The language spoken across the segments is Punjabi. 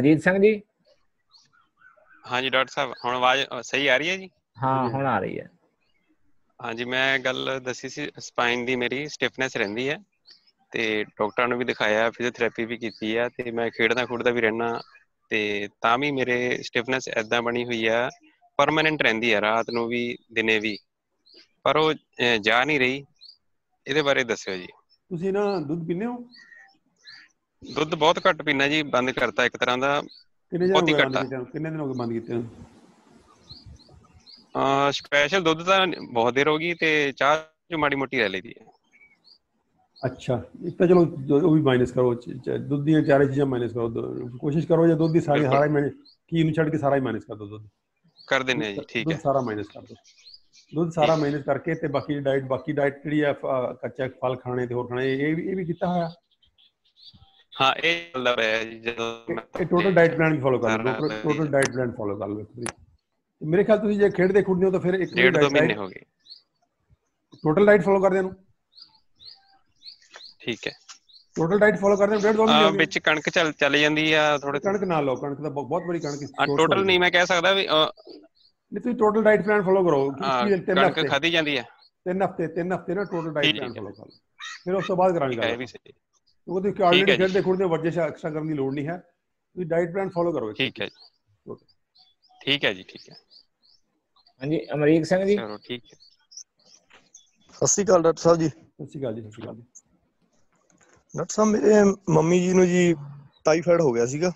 ਅਮਰਜੀਤ ਸਿੰਘ ਜੀ। हाँ जी डॉक्टर साहब, हुण आवाज सही आ रही है जी? हाँ हुण आ रही है। हाँ जी, मैं गल दसी सी स्पाइन दी मेरी स्टिफनेस रहिंदी है ते डॉक्टरां नूं भी दिखाया, फिजियोथेरेपी भी कीती है ते मैं खेडदा खुडदा भी रहना ते तां भी मेरे स्टिफनेस ऐदां बनी हुई है, परमानेंट रहिंदी है, रात नूं भी दिने भी, पर वो जा नहीं रही। ਇਹਦੇ ਬਾਰੇ ਦੱਸਿਓ ਜੀ। ਤੁਸੀਂ ਨਾ ਦੁੱਧ ਪੀਂਦੇ ਹੋ? ਦੁੱਧ ਬਹੁਤ ਘੱਟ ਪੀਣਾ ਜੀ, ਬੰਦ ਕਰਤਾ ਇੱਕ ਤਰ੍ਹਾਂ ਦਾ। ਕਿੰਨੇ ਦਿਨ ਹੋ ਬਹੁਤ ਹੀ ਗਏ ਘੱਟ ਬੰਦ ਆ। ਕੀਤੇ? ਕਿੰਨੇ ਦਿਨ ਹੋ ਗਏ ਬੰਦ ਕੀਤੇ? ਸਪੈਸ਼ਲ ਦੁੱਧ ਤਾਂ ਬਹੁਤ ਦੇਰ ਹੋ ਗਈ ਤੇ ਚਾਹ ਚ ਮਾੜੀ ਮੋਟੀ ਰਹਿ ਲਈਦੀ ਹੈ। ਅੱਛਾ, ਇੱਕ ਤਾਂ ਚਲੋ ਉਹ ਵੀ ਮਾਈਨਸ ਕਰੋ, ਦੁੱਧ ਦੀਆਂ ਚਾਰੇ ਚੀਜ਼ਾਂ ਮਾਈਨਸ ਕਰੋ, ਕੋਸ਼ਿਸ਼ ਕਰੋ ਜਾਂ ਦੁੱਧ ਦੀ ਸਾਰੀ ਸਾਰਾ ਹੀ ਘੀ ਨੂੰ ਛੱਡ ਕੇ ਸਾਰਾ ਹੀ ਮਾਈਨਸ ਕਰ ਦਿਓ। ਦੁੱਧ ਕਰ ਦਿੰਦੇ ਆ ਜੀ, ਠੀਕ ਹੈ। ਦੁੱਧ ਸਾਰਾ ਮਾਈਨਸ ਕਰ ਦਿਓ, ਦੁੱਧ ਸਾਰਾ ਮਾਈਨਸ ਕਰਕੇ ਤੇ ਬਾਕੀ ਡਾਈਟ ਜਿਹੜੀ ਆ ਕੱਚਾ ਫਲ ਖਾਣੇ ਤੇ ਹੋਰ ਖਾਣੇ, ਇਹ ਵੀ ਕੀਤਾ ਹੋਇਆ? ਹਾਂ, ਇਹ ਚੱਲਦਾ ਰਿਹਾ ਜੀ। ਜਦੋਂ ਇਹ ਟੋਟਲ ਡਾਈਟ ਪਲਾਨ ਫੋਲੋ ਕਰ ਲਓ, ਟੋਟਲ ਡਾਈਟ ਪਲਾਨ ਫੋਲੋ ਕਰ ਲਓ। ਮੇਰੇ ਖਿਆਲ ਤੁਸੀਂ ਜੇ ਖੇਡਦੇ ਖੁੱਡਦੇ ਹੋ ਤਾਂ ਫਿਰ ਇੱਕ 1.5-2 ਮਹੀਨੇ ਹੋ ਗਏ ਟੋਟਲ ਡਾਈਟ ਫੋਲੋ ਕਰਦੇ ਨੂੰ। ਠੀਕ ਹੈ, ਟੋਟਲ ਡਾਈਟ ਫੋਲੋ ਕਰਦੇ ਨੂੰ 1.5-2 ਮਹੀਨੇ ਵਿੱਚ ਕਣਕ ਚੱਲ ਜਾਂਦੀ ਆ ਥੋੜੇ। ਕਣਕ ਨਾ ਲਓ, ਕਣਕ ਤਾਂ ਬਹੁਤ ਬੜੀ ਕਣਕ ਟੋਟਲ ਨਹੀਂ ਮੈਂ ਕਹਿ ਸਕਦਾ ਵੀ ਨਹੀਂ, ਤੁਸੀਂ ਟੋਟਲ ਡਾਈਟ ਪਲਾਨ ਫੋਲੋ ਕਰੋ। ਕਣਕ ਖਾਧੀ ਜਾਂਦੀ ਹੈ 3 ਹਫ਼ਤੇ ਨਾ ਟੋਟਲ ਡਾਈਟ ਪਲਾਨ ਫੋਲੋ ਕਰੋ, ਫਿਰ ਉਸ ਤੋਂ ਬਾਅਦ ਕਰਾਂਗੇ ਗੱਲ। ਕਿਉਂਕਿ ਤੁਸੀਂ ਆਲਰੇਡੀ ਖੇਡਦੇ ਖੁੱਡਦੇ ਵਰਜਿਸ਼ ਐਕਸਟਰਾ ਕਰਨ ਦੀ ਲੋੜ ਨਹੀਂ ਹੈ, ਤੁਸੀਂ ਡਾਈਟ ਪਲਾਨ ਫੋਲੋ ਕਰੋ। ਠੀਕ ਹੈ ਜੀ, ਠੀਕ ਹੈ ਜੀ, ਠੀਕ ਹੈ। ਹਾਂਜੀ ਅਮਰੀਕ ਸਿੰਘ ਜੀ। ਚਲੋ ਠੀਕ ਹੈ। ਸਤਿ ਸ਼੍ਰੀ ਅਕਾਲ ਡਾਕਟਰ ਸਾਹਿਬ ਜੀ। ਸਤਿ ਸ਼੍ਰੀ ਅਕਾਲ ਜੀ। ਸਤਿ ਸ਼੍ਰੀ ਅਕਾਲ ਜੀ ਡਾਕਟਰ ਸਾਹਿਬ, ਮੇਰੇ ਮੰਮੀ ਜੀ ਨੂੰ ਜੀ ਟਾਈਫਾਇਡ ਹੋ ਗਿਆ ਸੀਗਾ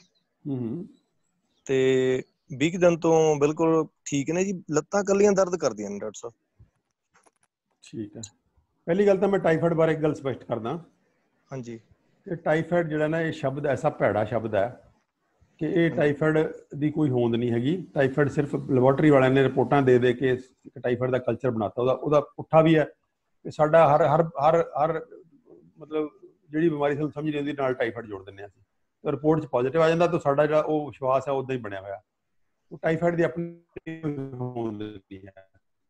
ਤੇ 20 ਦਿਨ ਤੋਂ ਬਿਲਕੁਲ ਠੀਕ ਨੇ ਜੀ, ਲੱਤਾਂ ਕੱਲੀਆਂ ਦਰਦ ਕਰਦੀਆਂ ਨੇ ਡਾਕਟਰ ਸਾਹਿਬ। ਠੀਕ ਹੈ, ਪਹਿਲੀ ਗੱਲ ਤਾਂ ਮੈਂ ਟਾਈਫਾਇਡ ਬਾਰੇ ਇੱਕ ਗੱਲ ਸਪਸ਼ਟ ਕਰਦਾ। ਹਾਂਜੀ, ਇਹ ਟਾਈਫਾਇਡ ਜਿਹੜਾ ਨਾ, ਇਹ ਸ਼ਬਦ ਐਸਾ ਭੈੜਾ ਸ਼ਬਦ ਹੈ ਕਿ ਇਹ ਟਾਈਫਾਇਡ ਦੀ ਕੋਈ ਹੋਂਦ ਨਹੀਂ ਹੈਗੀ। ਟਾਈਫਾਇਡ ਸਿਰਫ ਲੈਬੋਰਟਰੀ ਵਾਲਿਆਂ ਨੇ ਰਿਪੋਰਟਾਂ ਦੇ ਕੇ ਇੱਕ ਟਾਈਫਾਇਡ ਦਾ ਕਲਚਰ ਬਣਾਤਾ। ਉਹਦਾ ਪੁੱਠਾ ਵੀ ਹੈ ਕਿ ਸਾਡਾ ਹਰ ਮਤਲਬ ਜਿਹੜੀ ਬਿਮਾਰੀ ਸਾਨੂੰ ਸਮਝ ਨਹੀਂ ਆਉਂਦੀ ਨਾਲ ਟਾਈਫਾਇਡ ਜੋੜ ਦਿੰਦੇ ਹਾਂ ਅਸੀਂ, ਤਾਂ ਰਿਪੋਰਟ 'ਚ ਪੋਜ਼ੀਟਿਵ ਆ ਜਾਂਦਾ ਤਾਂ ਸਾਡਾ ਜਿਹੜਾ ਉਹ ਵਿਸ਼ਵਾਸ ਹੈ ਉੱਦਾਂ ਹੀ ਬਣਿਆ ਹੋਇਆ। ਉਹ ਟਾਈਫਾਇਡ ਦੀ ਆਪਣੀ ਹੋਂਦ ਨਹੀਂ ਹੈ।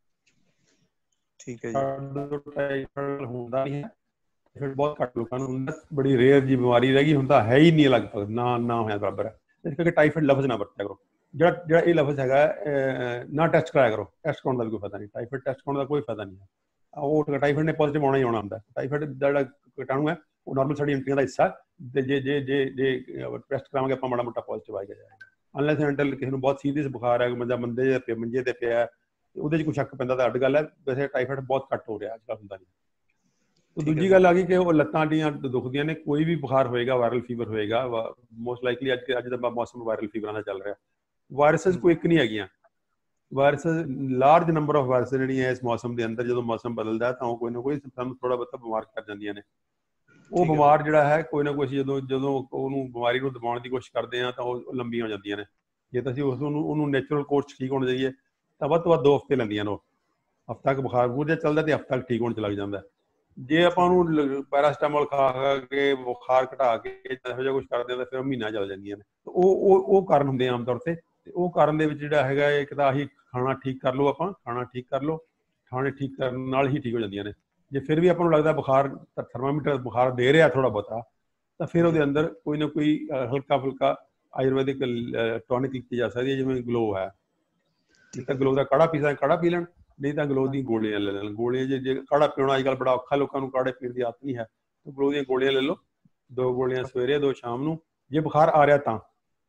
ਠੀਕ ਹੈ ਜੀ, ਟਾਈਫਾਇਡ ਹੁੰਦਾ ਨਹੀਂ ਹੈ, ਬਹੁਤ ਘੱਟ ਲੋਕਾਂ ਨੂੰ ਹੁੰਦਾ, ਬੜੀ ਰੇਅਰ ਜੀ ਬਿਮਾਰੀ ਰਹਿ ਗਈ, ਹੁਣ ਤਾਂ ਹੈ ਹੀ ਨਹੀਂ ਲਗਭਗ, ਨਾ ਹੋਇਆ ਬਰਾਬਰ ਹੈ। ਇਸ ਕਰਕੇ ਟਾਈਫਾਇਡ ਲਫ਼ਜ਼ ਨਾ ਵਰਤਿਆ ਕਰੋ। ਜਿਹੜਾ ਇਹ ਲਫ਼ਜ਼ ਹੈਗਾ ਨਾ ਟੈਸਟ ਕਰਾਇਆ ਕਰੋ, ਟੈਸਟ ਕਰਾਉਣ ਦਾ ਵੀ ਕੋਈ ਫਾਇਦਾ ਨਹੀਂ। ਟਾਈਫਾਇਡ ਟੈਸਟ ਕਰਾਉਣ ਦਾ ਕੋਈ ਫਾਇਦਾ ਨਹੀਂ ਹੈ। ਉਹ ਟਾਈਫਾਇਡ ਨੇ ਪੋਜ਼ੀਟਿਵ ਆਉਣਾ ਹੀ ਆਉਣਾ ਹੁੰਦਾ। ਟਾਈਫਾਇਡ ਦਾ ਜਿਹੜਾ ਕੀਟਾਣੂ ਹੈ ਉਹ ਨਾਰਮਲ ਸਾਡੀ ਐਂਟਰੀਆਂ ਦਾ ਹਿੱਸਾ, ਤੇ ਜੇ ਟੈਸਟ ਕਰਾਵਾਂਗੇ ਆਪਾਂ ਮਾੜਾ ਮੋਟਾ ਪੋਜ਼ੀਟਿਵ ਆਏਗਾ ਜਾਏਗਾ। ਅਨਲੈਸ ਐਂਡ ਅੰਟਿਲ ਕਿਸੇ ਨੂੰ ਬਹੁਤ ਸੀਰੀਅਸ ਬੁਖਾਰ ਹੈ, ਬੰਦਾ ਮੰਜੇ ਤੇ ਪਿਆ, ਉਹਦੇ 'ਚ ਕੋਈ ਸ਼ੱਕ ਪੈਂਦਾ ਤਾਂ ਅੱਡ ਗੱਲ ਹੈ। ਵੈਸੇ ਟਾਈਫਾਇਡ ਬਹੁਤ ਘੱਟ ਹੋ ਰਿਹਾ ਅੱਜ ਕੱਲ੍ਹ, ਹੁੰਦਾ ਨਹੀਂ। ਦੂਜੀ ਗੱਲ ਆ ਗਈ ਕਿ ਉਹ ਲੱਤਾਂ ਦੀਆਂ ਦੁਖਦੀਆਂ ਨੇ। ਕੋਈ ਵੀ ਬੁਖਾਰ ਹੋਏਗਾ, ਵਾਇਰਲ ਫੀਵਰ ਹੋਏਗਾ, ਮੋਸਟ ਲਾਈਕਲੀ ਅੱਜ ਦਾ ਮੌਸਮ ਵਾਇਰਲ ਫੀਵਰਾਂ ਦਾ ਚੱਲ ਰਿਹਾ। ਵਾਇਰਸਿਸ ਕੋਈ ਇੱਕ ਨਹੀਂ ਹੈਗੀਆਂ, viruses large number of viruses ਜਿਹੜੀਆਂ ਇਸ ਮੌਸਮ ਦੇ ਅੰਦਰ, ਜਦੋਂ ਮੌਸਮ ਬਦਲਦਾ ਤਾਂ ਉਹ ਕੋਈ ਨਾ ਕੋਈ ਸਾਨੂੰ ਥੋੜਾ ਬਹੁਤਾ ਬਿਮਾਰ ਕਰ ਜਾਂਦੀਆਂ ਨੇ। ਉਹ ਬਿਮਾਰ ਜਿਹੜਾ ਹੈ ਕੋਈ ਨਾ ਕੋਈ ਜਦੋਂ ਉਹਨੂੰ ਬਿਮਾਰੀ ਨੂੰ ਦਬਾਉਣ ਦੀ ਕੋਸ਼ਿਸ਼ ਕਰਦੇ ਹਾਂ ਤਾਂ ਉਹ ਲੰਬੀਆਂ ਹੋ ਜਾਂਦੀਆਂ ਨੇ। ਜੇ ਤਾਂ ਅਸੀਂ ਉਹਨੂੰ ਨੈਚੁਰਲ ਕੋਰਸ 'ਚ ਠੀਕ ਹੋਣ ਜਾਈਏ ਤਾਂ ਵੱਧ ਤੋਂ ਵੱਧ 2 ਹਫ਼ਤੇ ਲੈਂਦੀਆਂ ਨੇ। ਉਹ ਹਫ਼ਤਾ ਕੁ ਬੁਖਾਰ ਜੇ ਚੱਲਦਾ ਤੇ ਹਫ਼ਤਾ ਠੀਕ ਹੋਣ 'ਚ ਲੱਗ ਜਾਂਦਾ। ਜੇ ਆਪਾਂ ਉਹਨੂੰ ਪੈਰਾਸਟਾਮੋਲ ਖਾ ਕੇ ਬੁਖਾਰ ਘਟਾ ਕੇ ਇਹੋ ਜਿਹਾ ਕੁਛ ਕਰਦੇ ਹਾਂ ਤਾਂ ਫਿਰ ਮਹੀਨਾ ਚੱਲ ਜਾਂਦੀਆਂ ਨੇ। ਉਹ ਕਾਰਨ ਹੁੰਦੇ ਆ ਆਮ ਤੌਰ ਤੇ ਉਹ ਕਾਰਨ ਦੇ ਵਿੱਚ ਜਿਹੜਾ ਹੈਗਾ, ਇੱਕ ਤਾਂ ਆਹੀ ਖਾਣਾ ਠੀਕ ਕਰ ਲਓ, ਆਪਾਂ ਖਾਣਾ ਠੀਕ ਕਰ ਲਓ, ਖਾਣੇ ਠੀਕ ਕਰਨ ਨਾਲ ਹੀ ਠੀਕ ਹੋ ਜਾਂਦੀਆਂ ਨੇ। ਜੇ ਫਿਰ ਵੀ ਆਪਾਂ ਨੂੰ ਲੱਗਦਾ ਬੁਖਾਰ ਥਰਮਾਮੀਟਰ ਬੁਖਾਰ ਦੇ ਰਿਹਾ ਥੋੜਾ ਬਹੁਤਾ, ਤਾਂ ਫਿਰ ਉਹਦੇ ਅੰਦਰ ਕੋਈ ਨਾ ਕੋਈ ਹਲਕਾ ਫੁਲਕਾ ਆਯੁਰਵੈਦਿਕ ਟੌਨਿਕ ਕੀਤੀ ਜਾ ਸਕਦੀ ਹੈ, ਜਿਵੇਂ ਗਲੋ ਹੈ। ਠੀਕ ਹੈ, ਗਲੋ ਦਾ ਕਾੜਾ ਪੀ ਲੈਣ, ਨਹੀਂ ਤਾਂ ਗਲੋ ਦੀਆਂ ਗੋਲੀਆਂ ਲੈ ਲੈਣ। ਗੋਲੀਆਂ ਜੇ ਕਾੜਾ ਪੀਣਾ ਅੱਜ ਕੱਲ੍ਹ ਬੜਾ ਔਖਾ, ਲੋਕਾਂ ਨੂੰ ਕਾੜੇ ਪੀਣ ਦੀ ਆਦਤ ਨਹੀਂ ਹੈ, ਤਾਂ ਗਲੋ ਦੀਆਂ ਗੋਲੀਆਂ ਲੈ ਲਓ। 2 ਗੋਲੀਆਂ ਸਵੇਰੇ, 2 ਸ਼ਾਮ ਨੂੰ। ਜੇ ਬੁਖਾਰ ਆ ਰਿਹਾ ਤਾਂ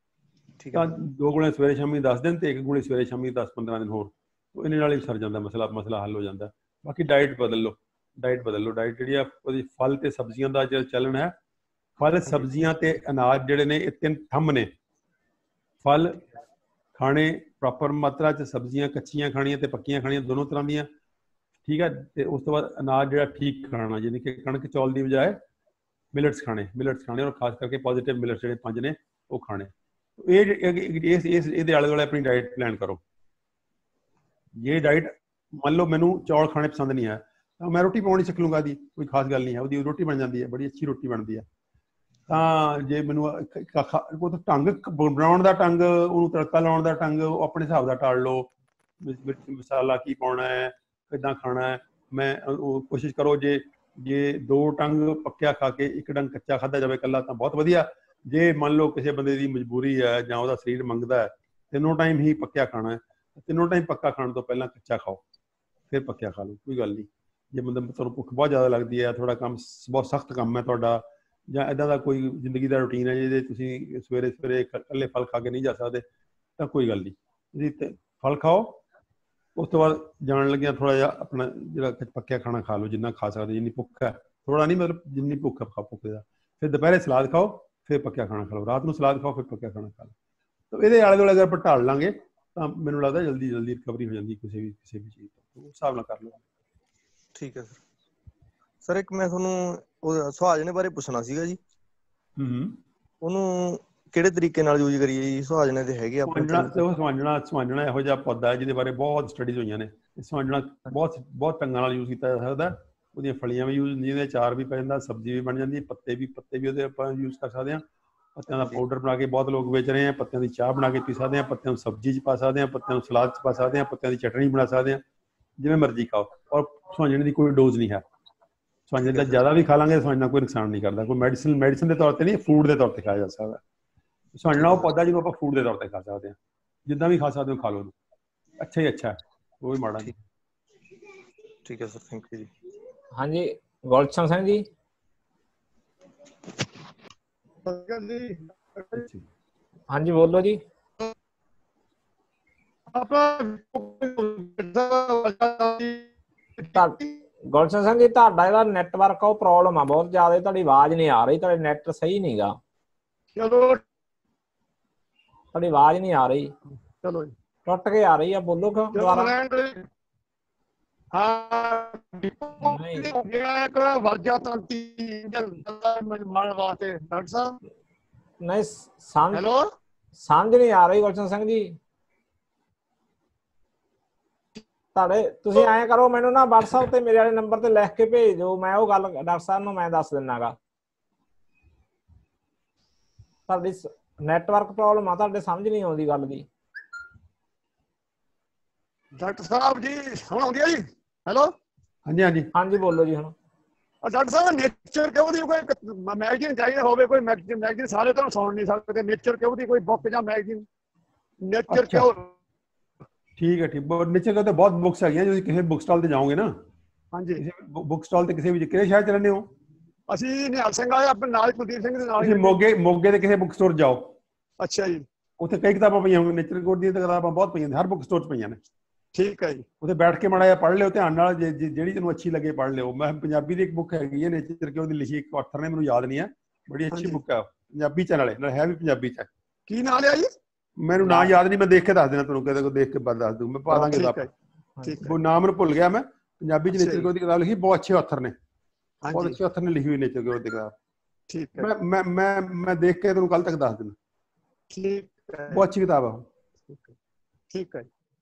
2 ਗੋਲੀਆਂ ਸਵੇਰੇ ਸ਼ਾਮੀ 10 ਦਿਨ ਤੇ 1 ਗੋਲੀ ਸਵੇਰੇ ਸ਼ਾਮੀ 10-15 ਦਿਨ ਹੋਰ। ਇਹਦੇ ਨਾਲ ਹੀ ਸਰ ਜਾਂਦਾ ਮਸਲਾ ਹੱਲ ਹੋ ਜਾਂਦਾ। ਬਾਕੀ ਡਾਈਟ ਬਦਲ ਲਓ। ਡਾਈਟ ਜਿਹੜੀ ਆ ਉਹਦੀ ਫਲ ਤੇ ਸਬਜ਼ੀਆਂ ਦਾ ਜਿਹੜਾ ਚੱਲਣ ਹੈ, ਫਲ ਸਬਜ਼ੀਆਂ ਤੇ ਅਨਾਜ ਜਿਹੜੇ ਨੇ ਇਹ 3 ਥੰਮ ਨੇ। ਫਲ ਖਾਣੇ ਪ੍ਰੋਪਰ ਮਾਤਰਾ 'ਚ, ਸਬਜ਼ੀਆਂ ਕੱਚੀਆਂ ਖਾਣੀਆਂ ਤੇ ਪੱਕੀਆਂ ਖਾਣੀਆਂ, ਦੋਨੋਂ ਤਰ੍ਹਾਂ ਦੀਆਂ। ਠੀਕ ਹੈ, ਤੇ ਉਸ ਤੋਂ ਬਾਅਦ ਅਨਾਜ ਜਿਹੜਾ ਠੀਕ ਖਾਣਾ, ਯਾਨੀ ਕਿ ਕਣਕ ਚੌਲ ਦੀ ਬਜਾਏ ਮਿਲਟਸ ਖਾਣੇ, ਔਰ ਖਾਸ ਕਰਕੇ ਪੋਜ਼ੀਟਿਵ ਮਿਲਟਸ ਜਿਹੜੇ 5 ਨੇ ਉਹ ਖਾਣੇ। ਇਹਦੇ ਆਲੇ ਦੁਆਲੇ ਆਪਣੀ ਡਾਈਟ ਪਲਾਨ ਕਰੋ। ਜੇ ਡਾਈਟ ਮੰਨ ਲਓ ਮੈਨੂੰ ਚੌਲ ਖਾਣੇ ਪਸੰਦ ਨਹੀਂ ਹੈ ਤਾਂ ਮੈਂ ਰੋਟੀ ਪਾਉਣੀ ਸਿੱਖ ਲੂੰਗਾ। ਦੀ ਕੋਈ ਖਾਸ ਗੱਲ ਨਹੀਂ ਹੈ, ਉਹਦੀ ਰੋਟੀ ਬਣ ਜਾਂਦੀ ਹੈ, ਬੜੀ ਅੱਛੀ ਰੋਟੀ ਬਣਦੀ ਹੈ। ਤਾਂ ਜੇ ਮੈਨੂੰ ਉਹ ਢੰਗ ਬਣਾਉਣ ਦਾ ਢੰਗ, ਉਹਨੂੰ ਤੜਕਾ ਲਾਉਣ ਦਾ ਢੰਗ, ਉਹ ਆਪਣੇ ਹਿਸਾਬ ਦਾ ਟਾਲ ਲਓ। ਮਿਰਚ ਮਸਾਲਾ ਕੀ ਪਾਉਣਾ ਹੈ, ਕਿੱਦਾਂ ਖਾਣਾ ਹੈ, ਮੈਂ ਉਹ ਕੋਸ਼ਿਸ਼ ਕਰੋ। ਜੇ 2 ਡੰਗ ਪੱਕਿਆ ਖਾ ਕੇ 1 ਡੰਗ ਕੱਚਾ ਖਾਧਾ ਜਾਵੇ ਇਕੱਲਾ ਤਾਂ ਬਹੁਤ ਵਧੀਆ। ਜੇ ਮੰਨ ਲਓ ਕਿਸੇ ਬੰਦੇ ਦੀ ਮਜਬੂਰੀ ਹੈ ਜਾਂ ਉਹਦਾ ਸਰੀਰ ਮੰਗਦਾ ਹੈ 3 ਟਾਈਮ ਹੀ ਪੱਕਿਆ ਖਾਣਾ ਹੈ, 3 ਟਾਈਮ ਪੱਕਾ ਖਾਣ ਤੋਂ ਪਹਿਲਾਂ ਕੱਚਾ ਖਾਓ, ਫਿਰ ਪੱਕਿਆ ਖਾ ਲਓ, ਕੋਈ ਗੱਲ ਨਹੀਂ। ਜੇ ਮਤਲਬ ਤੁਹਾਨੂੰ ਭੁੱਖ ਬਹੁਤ ਜ਼ਿਆਦਾ ਲੱਗਦੀ ਹੈ, ਥੋੜਾ ਕੰਮ ਬਹੁਤ ਸਖਤ ਕੰਮ ਹੈ ਤੁਹਾਡਾ, ਜਾਂ ਇੱਦਾਂ ਦਾ ਕੋਈ ਜ਼ਿੰਦਗੀ ਦਾ ਰੂਟੀਨ ਹੈ ਜਿਹਦੇ ਤੁਸੀਂ ਸਵੇਰੇ ਇਕੱਲੇ ਫਲ ਖਾ ਕੇ ਨਹੀਂ ਜਾ ਸਕਦੇ, ਤਾਂ ਕੋਈ ਗੱਲ ਨਹੀਂ, ਤੁਸੀਂ ਫਲ ਖਾਓ। ਉਸ ਤੋਂ ਬਾਅਦ ਜਾਣ ਲੱਗਿਆ ਥੋੜਾ ਜਿਹਾ ਆਪਣਾ ਜਿਹੜਾ ਪੱਕਿਆ ਖਾਣਾ ਖਾ ਲਓ, ਜਿੰਨਾ ਖਾ ਸਕਦੇ, ਜਿੰਨੀ ਭੁੱਖ ਹੈ, ਥੋੜਾ ਨਹੀਂ ਮਤਲਬ ਜਿੰਨੀ ਭੁੱਖ ਹੈ ਭੁੱਖ ਦਾ। ਫਿਰ ਦੁਪਹਿਰੇ ਸਲਾਦ ਖਾਓ, ਫਿਰ ਪੱਕਿਆ ਖਾਣਾ ਖਾ ਲਓ, ਰਾਤ ਨੂੰ ਸਲਾਦ ਖਾਓ, ਫਿਰ ਪੱਕਿਆ ਖਾਣਾ ਖਾ ਲਓ। ਤਾਂ ਇਹਦੇ ਆਲੇ ਦੁਆਲੇ ਅਗਰ ਆਪਾਂ ਢਾਲ ਲਾਂਗੇ ਤਾਂ ਮੈਨੂੰ ਲੱਗਦਾ ਜਲਦੀ ਰਿਕਵਰੀ ਹੋ ਜਾਂਦੀ ਕਿਸੇ ਵੀ ਚੀਜ਼ ਤੋਂ। ਉਸ ਹਿਸਾਬ ਨਾਲ ਕਰ ਲਓ। ਠੀਕ ਹੈ ਸਰ। ਸਰ ਇੱਕ ਮੈਂ ਤੁਹਾਨੂੰ ਸੁਹਾਜਣੇ ਬਾਰੇ ਪੁੱਛਣਾ ਸੀਗਾ ਜੀ। ਉਹਨੂੰ ਕਿਹੜੇ ਤਰੀਕੇ ਨਾਲ ਯੂਜ਼ ਕਰੀਏ ਜੀ? ਸੁਹਾਜਣੇ ਦੇ ਹੈਗੇ ਆਪਣੇ ਸਵਾਂਜਣਾ ਇਹੋ ਜਿਹਾ ਪੌਦਾ ਹੈ ਜਿਹਦੇ ਬਾਰੇ ਬਹੁਤ ਸਟੱਡੀਜ਼ ਹੋਈਆਂ ਨੇ। ਸਵਾਂਜਣਾ ਬਹੁਤ ਢੰਗਾਂ ਨਾਲ ਯੂਜ਼ ਕੀਤਾ ਜਾ ਸਕਦਾ। ਉਹਦੀਆਂ ਫਲੀਆਂ ਵੀ ਯੂਜ਼ ਹੁੰਦੀਆਂ ਨੇ, ਅਚਾਰ ਵੀ ਪੈ ਜਾਂਦਾ, ਸਬਜ਼ੀ ਵੀ ਬਣ ਜਾਂਦੀ, ਪੱਤੇ ਵੀ ਉਹਦੇ ਆਪਾਂ ਯੂਜ਼ ਕਰ ਸਕਦੇ ਹਾਂ। ਪੱਤਿਆਂ ਦਾ ਪਾਊਡਰ ਬਣਾ ਕੇ ਬਹੁਤ ਲੋਕ ਵੇਚ ਰਹੇ ਆ, ਪੱਤਿਆਂ ਦੀ ਚਾਹ ਬਣਾ ਕੇ ਪੀ ਸਕਦੇ ਹਾਂ, ਪੱਤਿਆਂ ਨੂੰ ਸਬਜ਼ੀ 'ਚ ਪਾ ਸਕਦੇ ਹਾਂ, ਪੱਤਿਆਂ ਨੂੰ ਸਲਾਦ 'ਚ ਪਾ ਸਕਦੇ ਹਾਂ, ਪੱਤਿਆਂ ਦੀ ਚਟਨੀ ਬਣਾ ਸਕਦੇ ਹਾਂ, ਜਿਵੇਂ ਮਰਜ਼ੀ ਖਾਓ। ਔਰ ਸੁਹਾਂਜਣੇ ਦੀ ਕੋਈ ਡੋਜ਼ ਨਹੀਂ ਹੈ। ਸੁਹਾਂਜਣੇ ਦਾ ਜ਼ਿਆਦਾ ਵੀ ਖਾ ਲਾਂਗੇ, ਸੁਹਾਂਜਣਾ ਕੋਈ ਨੁਕਸਾਨ ਨਹੀਂ ਕਰਦਾ, ਕੋਈ ਮੈਡੀਸਨ ਦੇ ਤੌਰ 'ਤੇ ਨਹੀਂ, ਫੂਡ ਦੇ ਤੌਰ 'ਤੇ ਖਾਇਆ ਜਾ ਸਕਦਾ। ਸੁਹਾਂਜਣਾ ਉਹ ਪੌਦਾ ਜਿਹਨੂੰ ਆਪਾਂ ਫੂਡ ਦੇ ਤੌਰ 'ਤੇ ਖਾ ਸਕਦੇ ਹਾਂ, ਜਿੱਦਾਂ ਵੀ ਖਾ ਸਕਦੇ ਹੋ ਖਾ ਲਓ, ਅੱਛਾ ਹੀ ਅੱਛਾ ਹੈ, ਕੋਈ ਮਾੜਾ ਨਹੀਂ। ਠੀਕ ਹੈ ਸਰ, ਥੈਂਕ ਯੂ ਜੀ। ਹਾਂਜੀ ਗੁਲਸ਼ਨ ਸਿੰਘ ਜੀ। ਹਾਂਜੀ ਬੋਲੋ ਜੀ। ਗੁਲਸ਼ਨ ਸਿੰਘ ਜੀ ਤੁਹਾਡਾ ਜਿਹੜਾ ਨੈਟਵਰਕ ਆ ਉਹ ਪ੍ਰੋਬਲਮ ਆ ਬਹੁਤ ਜ਼ਿਆਦਾ, ਤੁਹਾਡੀ ਆਵਾਜ਼ ਨਹੀਂ ਆ ਰਹੀ, ਤੁਹਾਡੇ ਨੈਟ ਸਹੀ ਨਹੀਂ ਗਾ। ਚਲੋ ਤੁਹਾਡੀ ਆਵਾਜ਼ ਨਹੀਂ ਆ ਰਹੀ, ਚਲੋ ਟੁੱਟ ਕੇ ਆ ਰਹੀ ਆ, ਬੋਲੋ ਕਿਉਂ ਦੁਬਾਰਾ। ਨਹੀਂ ਸਮਝ ਨਹੀਂ ਆ ਰਹੀ ਗੁਲਸ਼ਨ ਸਿੰਘ ਜੀ ਤੁਹਾਡੇ। ਤੁਸੀਂ ਐਂ ਕਰੋ, ਮੈਨੂੰ ਨਾ WhatsApp ਤੇ ਮੇਰੇ ਵਾਲੇ ਨੰਬਰ ਤੇ ਲਿਖ ਕੇ ਭੇਜ ਦਿਓ, ਮੈਂ ਉਹ ਗੱਲ ਡਾਕਟਰ ਸਾਹਿਬ ਨੂੰ ਮੈਂ ਦੱਸ ਦਿੰਦਾ ਗਾ। ਤੁਹਾਡੀ ਨੈਟਵਰਕ ਪ੍ਰੋਬਲਮ ਆ, ਤੁਹਾਡੇ ਸਮਝ ਨਹੀਂ ਆਉਂਦੀ ਗੱਲ ਦੀ। ਡਾਕਟਰ ਸਾਹਿਬ ਜੀ ਹੁਣ ਆਉਂਦੀ ਆ ਜੀ? ਹੈਲੋ ਹਾਂਜੀ ਬੋਲੋ ਜੀ। ਹੁਣ ਡਾਕਟਰ ਸਾਹਿਬ ਨੇਚਰ ਕਿਉਂ ਦੀ ਕੋਈ ਮੈਗਜ਼ੀਨ ਚਾਹੀਦਾ ਹੋਵੇ, ਕੋਈ ਮੈਗਜ਼ੀਨ ਸਾਰੇ ਤੁਹਾਨੂੰ ਸੁਣ ਨਹੀਂ ਸਕਦੇ, ਨੇਚਰ ਕਿਉਂ ਦੀ ਕੋਈ ਬੁੱਕ ਜਾਂ ਮੈਗਜ਼ੀਨ ਨੇਚਰ ਕਿਉਂ? ਠੀਕ ਹੈ ਨੇਚਰ ਤੇ ਬਹੁਤ ਬੁੱਕਸ ਹੈਗੀਆਂ। ਤੁਸੀਂ ਕਿਸੇ ਬੁੱਕ ਸਟਾਲ ਤੇ ਜਾਓਗੇ ਨਾ, ਹਾਂਜੀ ਬੁੱਕ ਸਟਾਲ ਤੇ ਕਿਸੇ ਵੀ ਕਿਹੜੇ ਸ਼ਹਿਰ ਚ ਰਹਿੰਦੇ ਹੋ? ਅਸੀਂ ਨਿਹਾਲ ਸਿੰਘ ਆਏ ਆਪਣੇ ਨਾਲ, ਕੁਲਦੀਪ ਸਿੰਘ ਦੇ ਨਾਲ। ਤੁਸੀਂ ਮੋਗੇ ਦੇ ਕਿਸੇ ਬੁੱਕ ਸਟੋਰ ਜਾਓ। ਅੱਛਾ ਜੀ। ਉੱਥੇ ਕਈ ਕਿਤਾਬਾਂ ਪਈਆਂ ਹੋਣਗੀਆਂ, ਨੇਚਰ ਕੋਡ ਦੀਆਂ ਕਿਤਾਬਾਂ ਬਹੁਤ ਪਈਆਂ ਨੇ, ਹਰ ਬੁੱਕ ਸਟੋਰ 'ਚ ਪਈਆਂ ਨੇ। ਠੀਕ ਹੈ ਜੀ। ਉੱਥੇ ਬੈਠ ਕੇ ਮਾੜਾ ਜਿਹਾ ਪੜ੍ਹ ਲਿਓ ਧਿਆਨ ਨਾਲ, ਜਿਹੜੀ ਤੈਨੂੰ ਅੱਛੀ ਲੱਗੇ ਪੜ੍ਹ ਲਿਓ। ਮੈਂ ਪੰਜਾਬੀ ਦੀ ਇੱਕ ਬੁੱਕ ਹੈਗੀ ਹੈ ਨੇਚਰ ਕਿਉਂ ਦੀ, ਲਿਖੀ ਇੱਕ ਆਥਰ ਨੇ, ਮੈਨੂੰ ਯਾਦ ਨਹੀਂ ਹੈ, ਬੜੀ ਅੱਛੀ ਬੁੱਕ ਹੈ, ਪੰਜਾਬੀ ਚ ਨਾਲੇ ਹੈ ਵੀ ਪੰਜਾਬੀ ਚ। ਕੀ ਨਾਂ ਲਿਆ ਜੀ? ਮੈਨੂੰ ਨਾਂ ਯਾਦ ਨਹੀਂ, ਮੈਂ ਦੇਖ ਕੇ ਦੱਸ ਦੇਣਾ ਤੁਹਾਨੂੰ, ਕਦੇ ਦੇਖ ਕੇ ਦੱਸ ਦੂੰ, ਮੈਂ ਪਾ ਦਾਂਗੇ। ਉਹ ਨਾਮ ਮੈਨੂੰ ਭੁੱਲ ਗਿਆ ਮੈਂ। ਪੰਜਾਬੀ ਚ ਨੇਚਰ ਕਿਉਂ ਦੀ ਕਿਤਾਬ ਲਿਖੀ, ਬਹੁਤ ਅੱਛੇ ਆਥਰ ਨੇ, ਬਹੁਤ ਅੱਛੇ ਆਥਰ ਨੇ ਲਿਖੀ ਹੋਈ ਨੇਚਰ ਕਿਉਂ ਦੀ ਕਿਤਾਬ। ਠੀਕ ਹੈ। ਮੈਂ ਦੇਖ ਕੇ ਤੁਹਾਨੂੰ ਕੱਲ ਤੱਕ ਦੱਸ ਦੇਣਾ। ਠੀਕ ਹੈ, ਬਹੁਤ ਅੱਛੀ ਕਿਤਾਬ ਆ। ਠੀਕ ਹੈ।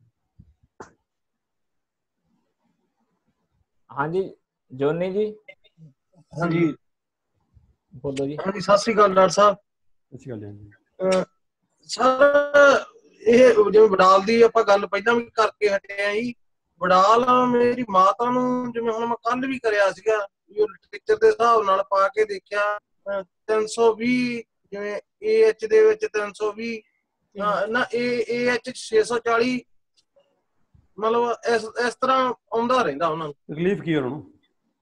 ਹਾਂਜੀ ਜੋਨੀ ਜੀ। ਹਾਂਜੀ ਬੋਲੋ ਜੀ। ਹਾਂਜੀ ਸਤਿ ਸ੍ਰੀ ਅਕਾਲ ਡਾਕਟਰ ਸਾਹਿਬ। ਸਤਿ ਸ਼੍ਰੀ ਅਕਾਲ ਜੀ। ਸਰ ਇਹ ਜਿਵੇਂ ਵਡਾਲ ਦੀ ਆਪਾਂ ਗੱਲ ਪਹਿਲਾਂ ਵੀ ਕਰਕੇ ਹਟੇ ਆ ਜੀ, ਵਡਾਲ ਮੇਰੀ ਮਾਤਾ ਨੂੰ ਜਿਵੇਂ ਹੁਣ ਮੈਂ ਕੱਲ ਵੀ ਕਰਿਆ ਸੀਗਾ, ਲਿਟਰੇਚਰ ਦੇ ਹਿਸਾਬ ਨਾਲ ਪਾ ਕੇ ਦੇਖਿਆ 320, ਜਿਵੇਂ AH ਦੇ ਵਿੱਚ 320 ਨਾ AH 640, ਮਤਲਬ ਇਸ ਤਰ੍ਹਾਂ ਆਉਂਦਾ ਰਹਿੰਦਾ ਉਹਨਾਂ ਨੂੰ। ਤਕਲੀਫ ਕੀ ਉਹਨਾਂ ਨੂੰ?